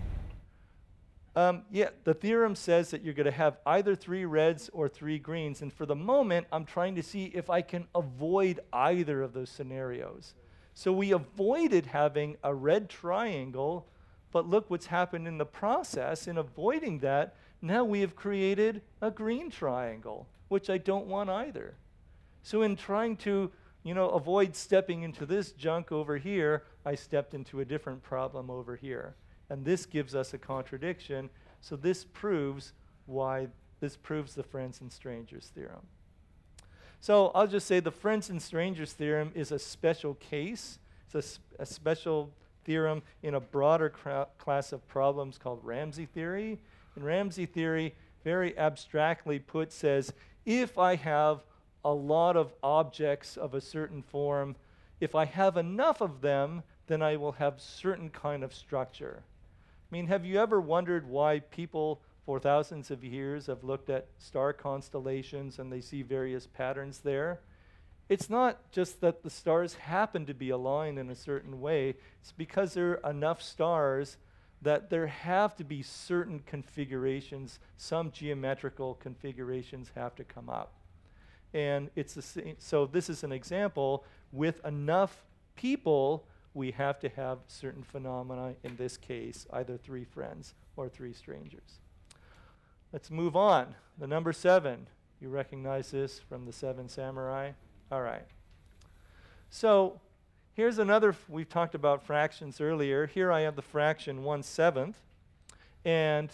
Um, yeah, the theorem says that you're going to have either three reds or three greens. And for the moment, I'm trying to see if I can avoid either of those scenarios. So we avoided having a red triangle, but look what's happened in the process. In avoiding that, now we have created a green triangle, which I don't want either. So in trying to, you know, avoid stepping into this junk over here, I stepped into a different problem over here. And this gives us a contradiction. So this proves why, this proves the friends and strangers theorem. So I'll just say the friends and strangers theorem is a special case. It's a, sp a special theorem in a broader class of problems called Ramsey theory. And Ramsey theory, very abstractly put, says if I have a lot of objects of a certain form, if I have enough of them, then I will have certain kind of structure. I mean, have you ever wondered why people for thousands of years have looked at star constellations and they see various patterns there? It's not just that the stars happen to be aligned in a certain way. It's because there are enough stars that there have to be certain configurations, some geometrical configurations have to come up. And it's the same. So this is an example. With enough people, we have to have certain phenomena, in this case, either three friends or three strangers. Let's move on. The number seven. You recognize this from the Seven Samurai? All right. So here's another, f we've talked about fractions earlier. Here I have the fraction one seventh. And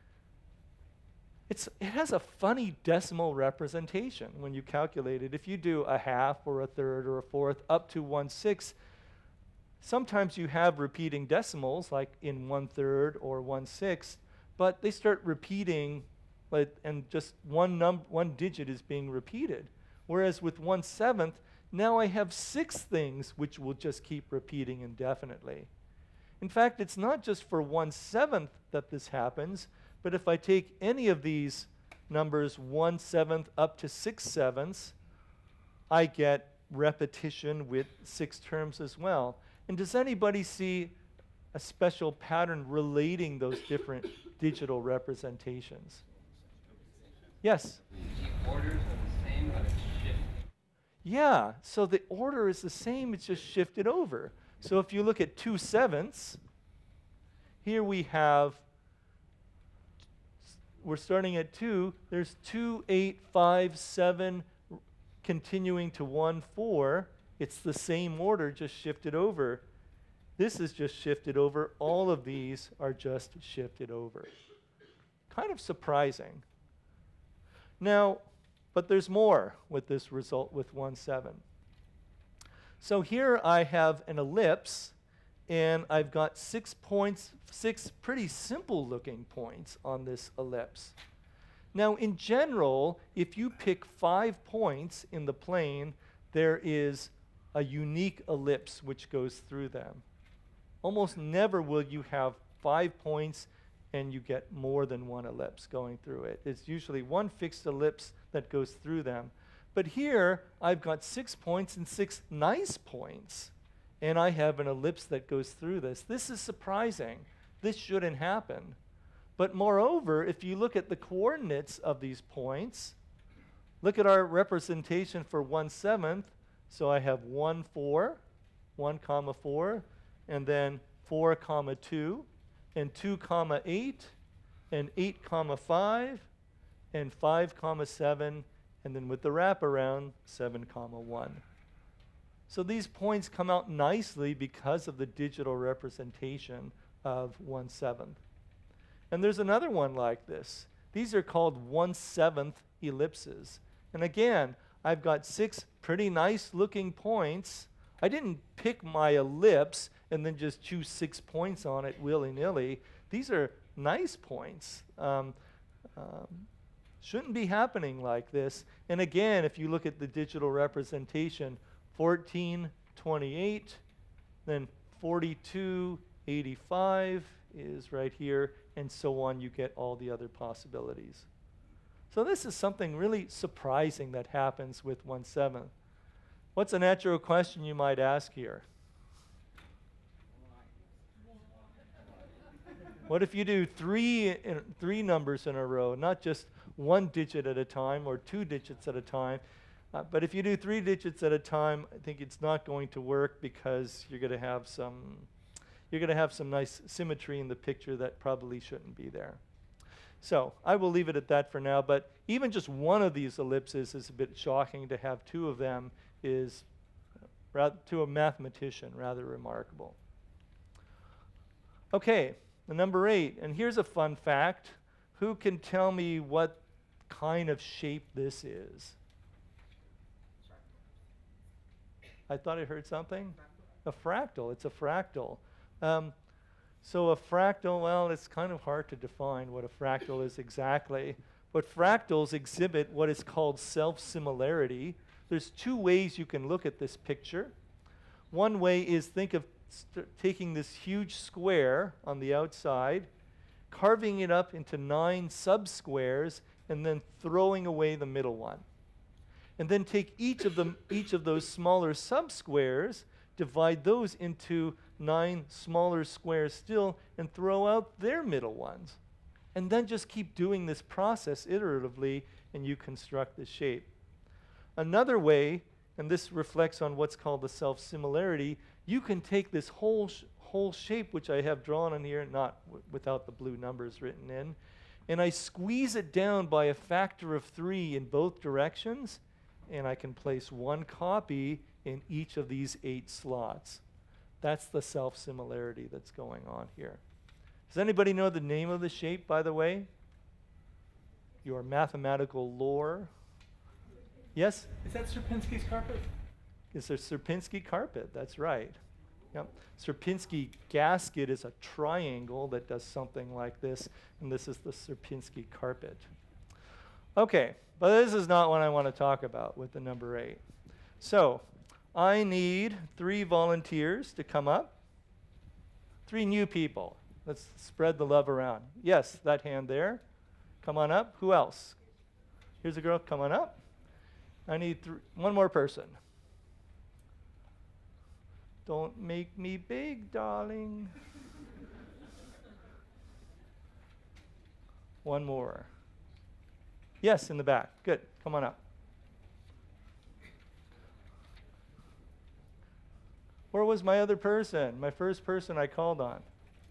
it's, it has a funny decimal representation when you calculate it. If you do a half or a third or a fourth up to one sixth, sometimes you have repeating decimals, like in one third or one sixth, but they start repeating, like, and just one num one digit is being repeated. Whereas with one seventh, now I have six things which will just keep repeating indefinitely. In fact, it's not just for one seventh that this happens, but if I take any of these numbers, one seventh up to six sevenths, I get repetition with six terms as well. And does anybody see a special pattern relating those different digital representations? Yes? The orders are the same, but it's shifting. Yeah, so the order is the same, it's just shifted over. So if you look at two sevenths, here we have, we're starting at two, there's two, eight, five, seven, continuing to one, four. It's the same order, just shifted over. This is just shifted over. All of these are just shifted over. Kind of surprising. Now, but there's more with this result with one seven. So here I have an ellipse, and I've got six points, six pretty simple looking points on this ellipse. Now, in general, if you pick five points in the plane, there is a unique ellipse which goes through them. Almost never will you have five points and you get more than one ellipse going through it. It's usually one fixed ellipse that goes through them. But here, I've got six points and six nice points, and I have an ellipse that goes through this. This is surprising. This shouldn't happen. But moreover, if you look at the coordinates of these points, look at our representation for one seventh. So I have one, four, one comma four, and then four comma two, and two comma eight, and eight comma five, and five comma seven, and then with the wraparound, seven comma one. So these points come out nicely because of the digital representation of one seventh. And there's another one like this. These are called one seventh ellipses. And again, I've got six pretty nice looking points. I didn't pick my ellipse and then just choose six points on it willy-nilly. These are nice points. Um, um, shouldn't be happening like this. And again, if you look at the digital representation, fourteen twenty-eight, then forty-two eighty-five is right here, and so on. You get all the other possibilities. So this is something really surprising that happens with one seventh. What's a natural question you might ask here? What if you do three, in, three numbers in a row, not just one digit at a time or two digits at a time? Uh, but if you do three digits at a time, I think it's not going to work because you're going to have some, you're going to have some nice symmetry in the picture that probably shouldn't be there. So I will leave it at that for now. But even just one of these ellipses is a bit shocking. To have two of them is, rather, to a mathematician, rather remarkable. Okay, the number eight. And here's a fun fact. Who can tell me what kind of shape this is? I thought I heard something. A fractal. It's a fractal. Um, so a fractal, well, it's kind of hard to define what a fractal is exactly. But fractals exhibit what is called self-similarity. There's two ways you can look at this picture. One way is think of taking this huge square on the outside, carving it up into nine sub-squares, and then throwing away the middle one. And then take each of them, each of those smaller sub-squares, divide those into nine smaller squares still, and throw out their middle ones. And then just keep doing this process iteratively, and you construct the shape. Another way, and this reflects on what's called the self-similarity, you can take this whole, sh whole shape, which I have drawn on here, not w without the blue numbers written in, and I squeeze it down by a factor of three in both directions, and I can place one copy in each of these eight slots. That's the self-similarity that's going on here. Does anybody know the name of the shape, by the way? Your mathematical lore? Yes? Is that Sierpinski's carpet? It's a Sierpinski carpet, that's right. Yep. Sierpinski gasket is a triangle that does something like this, and this is the Sierpinski carpet. Okay, but this is not what I want to talk about with the number eight. So, I need three volunteers to come up. Three new people. Let's spread the love around. Yes, that hand there. Come on up. Who else? Here's a girl. Come on up. I need one more person. Don't make me big, darling. One more. Yes, in the back. Good. Come on up. Where was my other person? My first person I called on.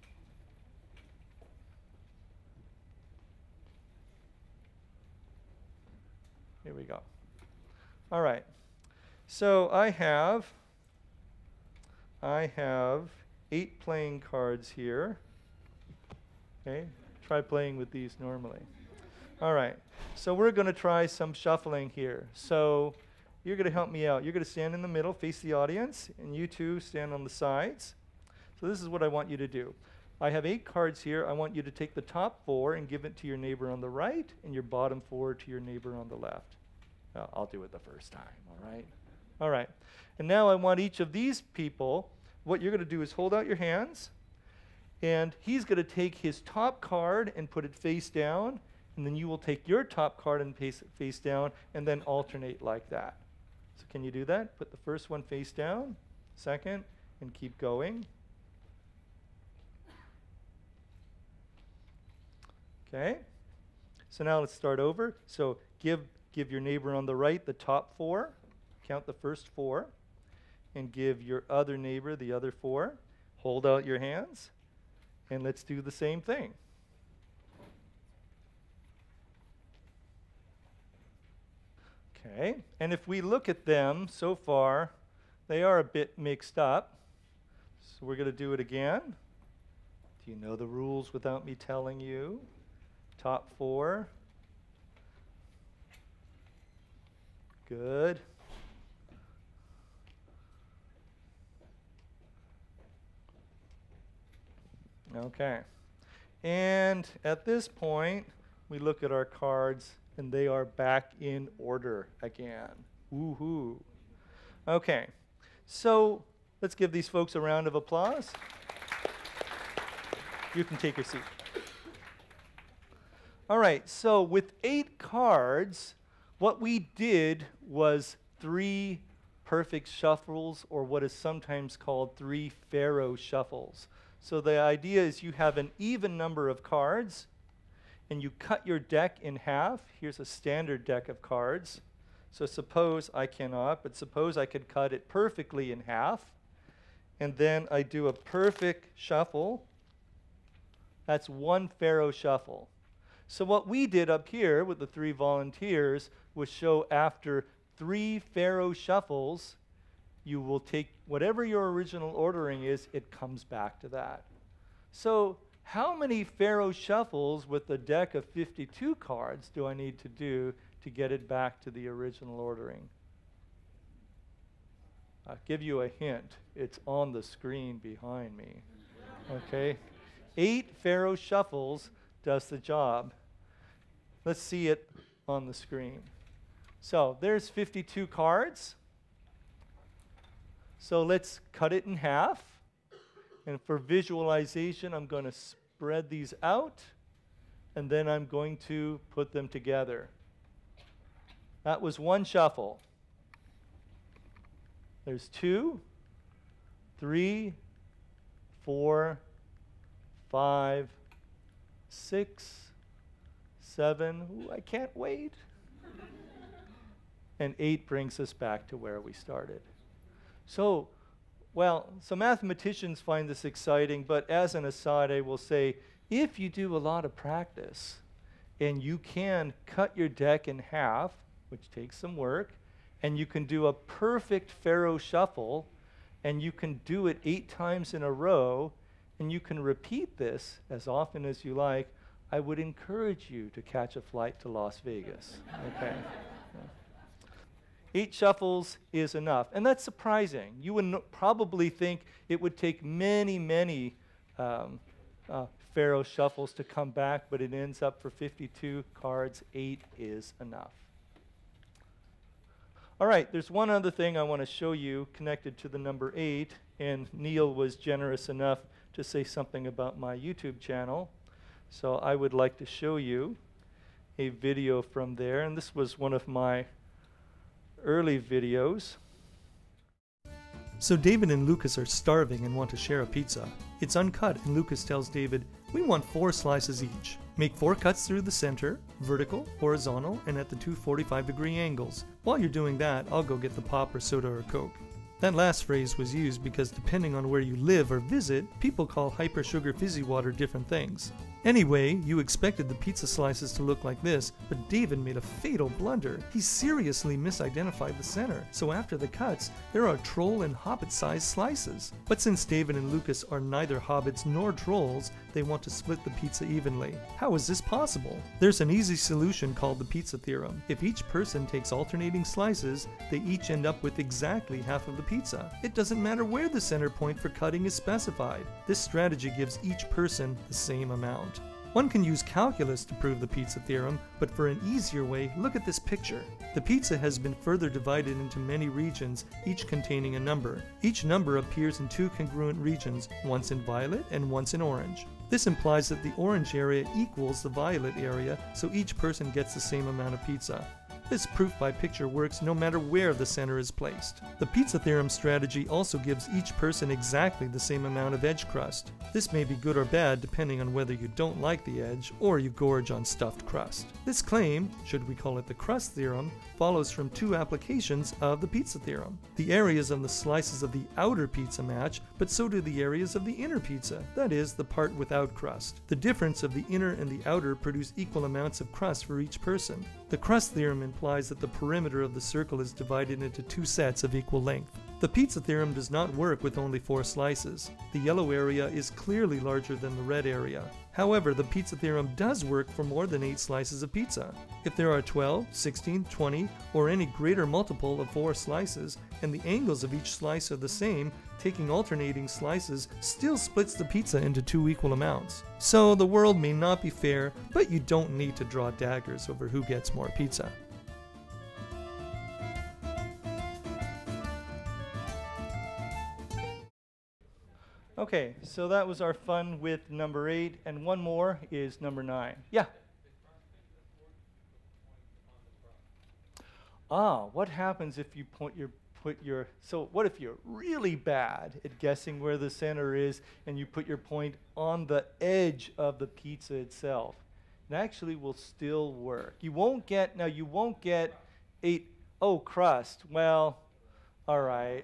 Here we go. All right. So I have I have eight playing cards here. Okay. Try playing with these normally. All right. So we're going to try some shuffling here. So you're going to help me out. You're going to stand in the middle, face the audience, and you two stand on the sides. So this is what I want you to do. I have eight cards here. I want you to take the top four and give it to your neighbor on the right, and your bottom four to your neighbor on the left. Uh, I'll do it the first time, all right? All right. And now I want each of these people, what you're going to do is hold out your hands, and he's going to take his top card and put it face down, and then you will take your top card and face it face down, and then alternate like that. So can you do that? Put the first one face down, second, and keep going. Okay. So now let's start over. So give, give your neighbor on the right the top four. Count the first four. And give your other neighbor the other four. Hold out your hands. And let's do the same thing. Okay, and if we look at them so far, they are a bit mixed up. So we're going to do it again. Do you know the rules without me telling you? Top four. Good. Okay. And at this point, we look at our cards, and they are back in order again. Woohoo. Okay. So let's give these folks a round of applause. You can take your seat. All right. So with eight cards, what we did was three perfect shuffles, or what is sometimes called three pharaoh shuffles. So the idea is you have an even number of cards, and you cut your deck in half. Here's a standard deck of cards. So suppose I cannot, but suppose I could cut it perfectly in half, and then I do a perfect shuffle. That's one Pharaoh shuffle. So what we did up here with the three volunteers was show after three Pharaoh shuffles, you will take whatever your original ordering is, it comes back to that. So how many Pharaoh shuffles with a deck of fifty-two cards do I need to do to get it back to the original ordering? I'll give you a hint. It's on the screen behind me. Okay? Eight Pharaoh shuffles does the job. Let's see it on the screen. So there's fifty-two cards. So let's cut it in half. And for visualization, I'm going to spread these out, and then I'm going to put them together. That was one shuffle. There's two, three, four, five, six, seven. Ooh, I can't wait. And eight brings us back to where we started. So, well, so mathematicians find this exciting, but as an aside, I will say, if you do a lot of practice and you can cut your deck in half, which takes some work, and you can do a perfect Pharaoh shuffle, and you can do it eight times in a row, and you can repeat this as often as you like, I would encourage you to catch a flight to Las Vegas. Okay? Eight shuffles is enough. And that's surprising. You would no probably think it would take many, many um, uh, Pharaoh shuffles to come back, but it ends up for fifty-two cards. Eight is enough. All right, there's one other thing I want to show you connected to the number eight, and Neil was generous enough to say something about my YouTube channel. So I would like to show you a video from there, and this was one of my early videos. So David and Lucas are starving and want to share a pizza. It's uncut, and Lucas tells David, we want four slices each. Make four cuts through the center, vertical, horizontal, and at the two forty-five degree angles. While you're doing that, I'll go get the pop or soda or Coke. That last phrase was used because depending on where you live or visit, people call hyper sugar fizzy water different things. Anyway, you expected the pizza slices to look like this, but David made a fatal blunder. He seriously misidentified the center, so after the cuts, there are troll and hobbit-sized slices. But since David and Lucas are neither hobbits nor trolls, they want to split the pizza evenly. How is this possible? There's an easy solution called the pizza theorem. If each person takes alternating slices, they each end up with exactly half of the pizza. It doesn't matter where the center point for cutting is specified. This strategy gives each person the same amount. One can use calculus to prove the pizza theorem, but for an easier way, look at this picture. The pizza has been further divided into many regions, each containing a number. Each number appears in two congruent regions, once in violet and once in orange. This implies that the orange area equals the violet area, so each person gets the same amount of pizza. This proof by picture works no matter where the center is placed. The pizza theorem strategy also gives each person exactly the same amount of edge crust. This may be good or bad depending on whether you don't like the edge or you gorge on stuffed crust. This claim, should we call it the crust theorem, follows from two applications of the pizza theorem. The areas of the slices of the outer pizza match, but so do the areas of the inner pizza, that is, the part without crust. The difference of the inner and the outer produce equal amounts of crust for each person. The crust theorem implies that the perimeter of the circle is divided into two sets of equal length. The pizza theorem does not work with only four slices. The yellow area is clearly larger than the red area. However, the pizza theorem does work for more than eight slices of pizza. If there are twelve, sixteen, twenty, or any greater multiple of four slices, and the angles of each slice are the same, taking alternating slices still splits the pizza into two equal amounts. So the world may not be fair, but you don't need to draw daggers over who gets more pizza. Okay, so that was our fun with number eight, and one more is number nine. Yeah? Ah, what happens if you point your put your, so what if you're really bad at guessing where the center is and you put your point on the edge of the pizza itself? It actually will still work. You won't get, now you won't get eight, oh, crust. Well, all right,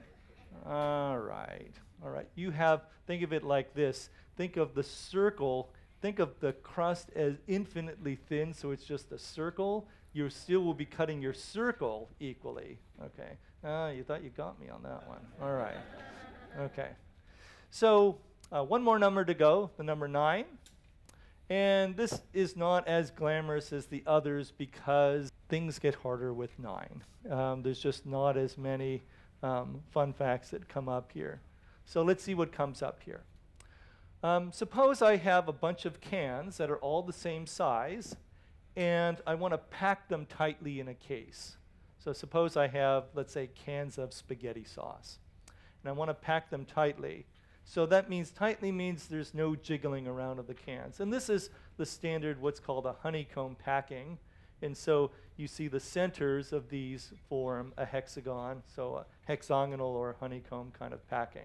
all right, all right. You have, think of it like this. Think of the circle, think of the crust as infinitely thin, so it's just a circle. You still will be cutting your circle equally, okay? Ah, you thought you got me on that one. All right, okay. So uh, one more number to go, the number nine. And this is not as glamorous as the others because things get harder with nine. Um, there's just not as many um, fun facts that come up here. So let's see what comes up here. Um, suppose I have a bunch of cans that are all the same size, and I want to pack them tightly in a case. So suppose I have, let's say, cans of spaghetti sauce, and I want to pack them tightly. So that means tightly means there's no jiggling around of the cans. And this is the standard, what's called a honeycomb packing. And so you see the centers of these form a hexagon, so a hexagonal or honeycomb kind of packing.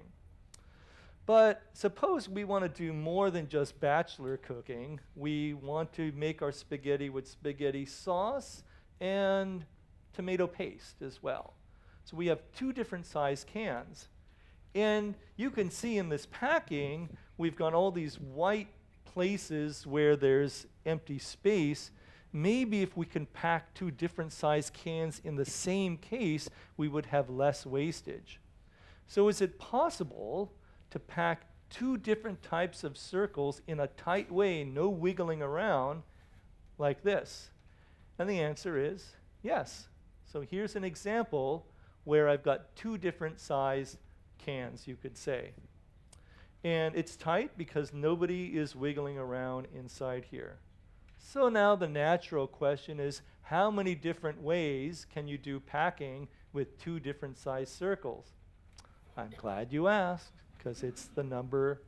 But suppose we want to do more than just bachelor cooking. We want to make our spaghetti with spaghetti sauce and tomato paste as well. So we have two different size cans. And you can see in this packing, we've got all these white places where there's empty space. Maybe if we can pack two different size cans in the same case, we would have less wastage. So is it possible to pack two different types of circles in a tight way, no wiggling around, like this? And the answer is yes. So here's an example where I've got two different size cans, you could say. And it's tight because nobody is wiggling around inside here. So now the natural question is, how many different ways can you do packing with two different size circles? I'm glad you asked, because it's the number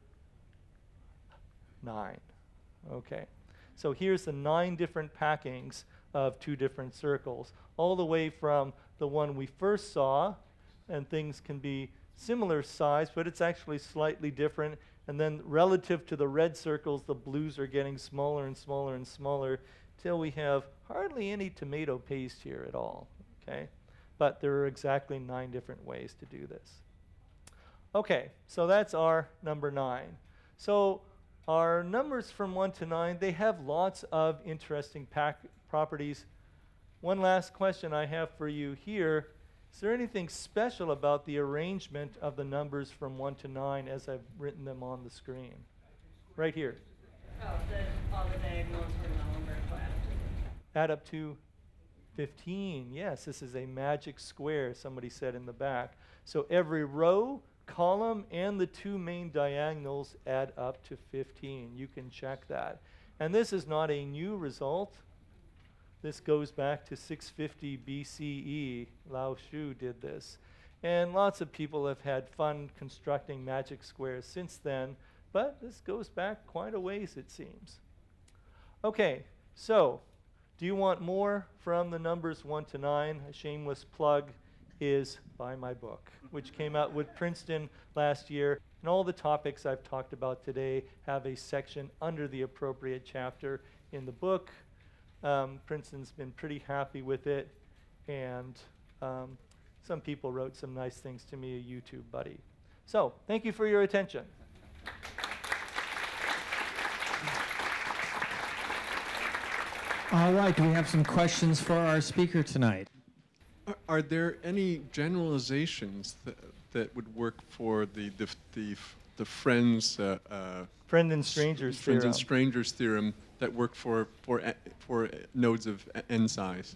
nine. Okay, so here's the nine different packings of two different circles, all the way from the one we first saw, and things can be similar size, but it's actually slightly different. And then relative to the red circles, the blues are getting smaller and smaller and smaller till we have hardly any tomato paste here at all, okay? But there are exactly nine different ways to do this. Okay, so that's our number nine. So our numbers from one to nine, they have lots of interesting pack properties. One last question I have for you here. Is there anything special about the arrangement of the numbers from one to nine as I've written them on the screen? Right here. Oh, the, all the diagonals for the number Add up to fifteen. Yes, this is a magic square, somebody said in the back. So every row, column, and the two main diagonals add up to fifteen. You can check that. And this is not a new result. This goes back to six fifty B C E. Lao Shu did this. And lots of people have had fun constructing magic squares since then, but this goes back quite a ways, it seems. Okay, so do you want more from the numbers one to nine? A shameless plug is buy my book, which came out with Princeton last year. And all the topics I've talked about today have a section under the appropriate chapter in the book. Um, Princeton's been pretty happy with it, and um, some people wrote some nice things to me, a YouTube buddy. So, thank you for your attention. All right, do we have some questions for our speaker tonight? Are, are there any generalizations that, that would work for the, the, the, the friends, uh, uh, Friend and strangers friends theorem. and strangers theorem that work for, for, for nodes of n size?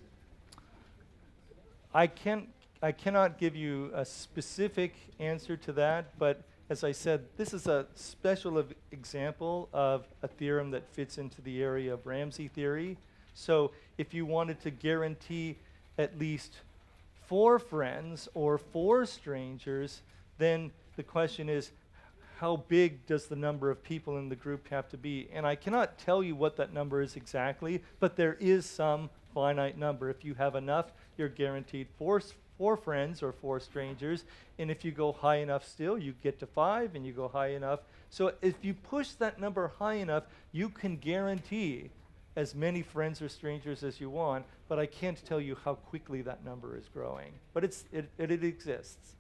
I, can, I cannot give you a specific answer to that, but as I said, this is a special of example of a theorem that fits into the area of Ramsey theory. So if you wanted to guarantee at least four friends or four strangers, then the question is, how big does the number of people in the group have to be? And I cannot tell you what that number is exactly, but there is some finite number. If you have enough, you're guaranteed four, four four friends or four strangers. And if you go high enough still, you get to five, and you go high enough. So if you push that number high enough, you can guarantee as many friends or strangers as you want, but I can't tell you how quickly that number is growing. But it's, it, it, it exists.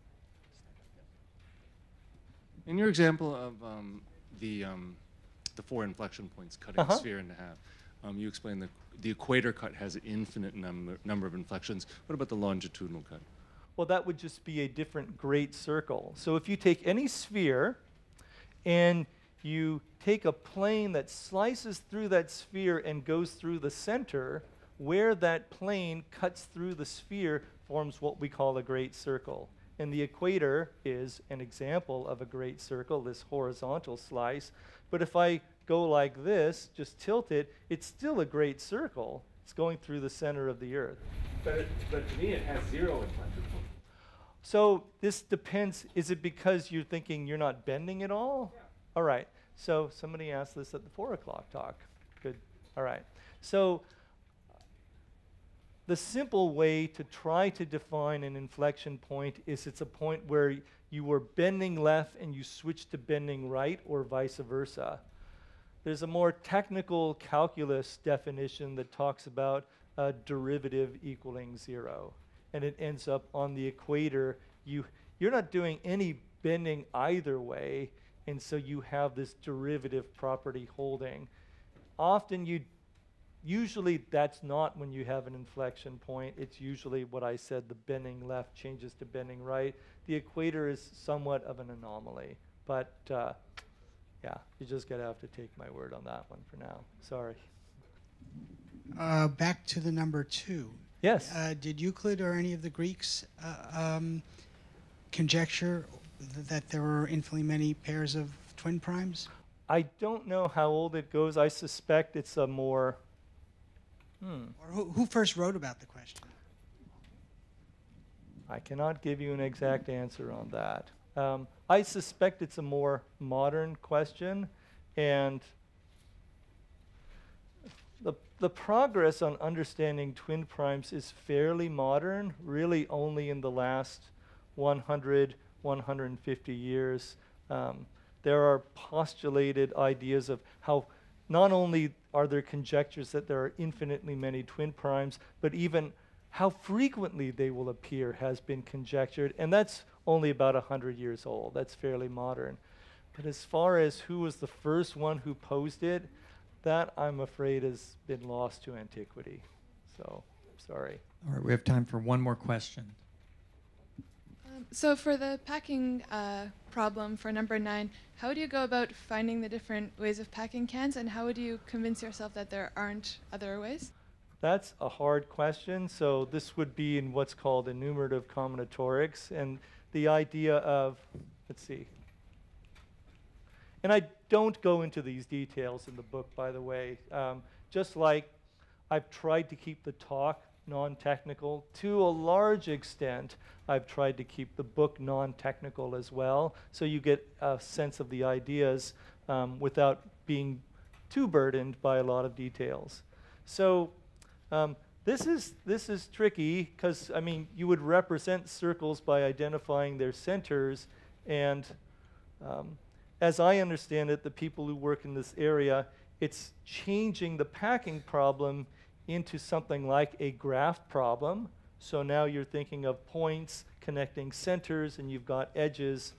In your example of um, the, um, the four inflection points cutting Uh-huh. a sphere into half, um, you explained that the equator cut has an infinite number, number of inflections. What about the longitudinal cut? Well, that would just be a different great circle. So if you take any sphere and you take a plane that slices through that sphere and goes through the center, where that plane cuts through the sphere forms what we call a great circle. And the equator is an example of a great circle, this horizontal slice. But if I go like this, just tilt it, it's still a great circle. It's going through the center of the Earth. But, it, but to me, it has zero inflection points. So this depends, is it because you're thinking you're not bending at all? Yeah. All right, so somebody asked this at the four o'clock talk. Good, all right. So the simple way to try to define an inflection point is it's a point where you were bending left and you switch to bending right, or vice versa. There's a more technical calculus definition that talks about a derivative equaling zero. And it ends up on the equator. You, you're not doing any bending either way, and so you have this derivative property holding. Often you, usually that's not when you have an inflection point. It's usually what I said, the bending left changes to bending right. The equator is somewhat of an anomaly, but uh, yeah, you just gotta have to take my word on that one for now. Sorry. Uh, back to the number two. Yes. Uh, did Euclid or any of the Greeks uh, um, conjecture th that there were infinitely many pairs of twin primes? I don't know how old it goes. I suspect it's a more... Hmm. Or who, who first wrote about the question? I cannot give you an exact answer on that. Um, I suspect it's a more modern question, and the, the progress on understanding twin primes is fairly modern, really only in the last one hundred, one hundred fifty years. Um, there are postulated ideas of how not only are there conjectures that there are infinitely many twin primes, but even how frequently they will appear has been conjectured, and that's only about one hundred years old. That's fairly modern. But as far as who was the first one who posed it, that, I'm afraid, has been lost to antiquity. So, sorry. All right, we have time for one more question. Um, so for the packing uh, problem for number nine, how would you go about finding the different ways of packing cans, and how would you convince yourself that there aren't other ways? That's a hard question. So this would be in what's called enumerative combinatorics, and the idea of, let's see. And I don't go into these details in the book, by the way. Um, just like I've tried to keep the talk non-technical, to a large extent, I've tried to keep the book non-technical as well, so you get a sense of the ideas um, without being too burdened by a lot of details. So um, this is, this is tricky, because, I mean, you would represent circles by identifying their centers, and um, as I understand it, the people who work in this area, it's changing the packing problem into something like a graph problem. So now you're thinking of points connecting centers, and you've got edges.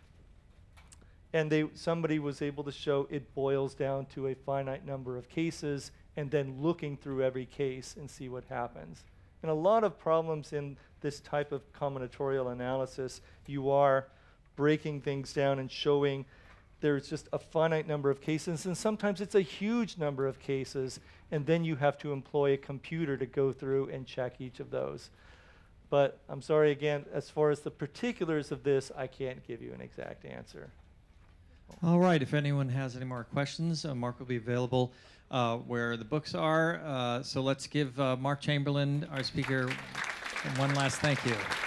And they, somebody was able to show it boils down to a finite number of cases, and then looking through every case and see what happens. And a lot of problems in this type of combinatorial analysis, you are breaking things down and showing there's just a finite number of cases, and sometimes it's a huge number of cases, and then you have to employ a computer to go through and check each of those. But I'm sorry, again, as far as the particulars of this, I can't give you an exact answer. All right, if anyone has any more questions, uh, Mark will be available uh, where the books are. Uh, so let's give uh, Marc Chamberland, our speaker, one last thank you.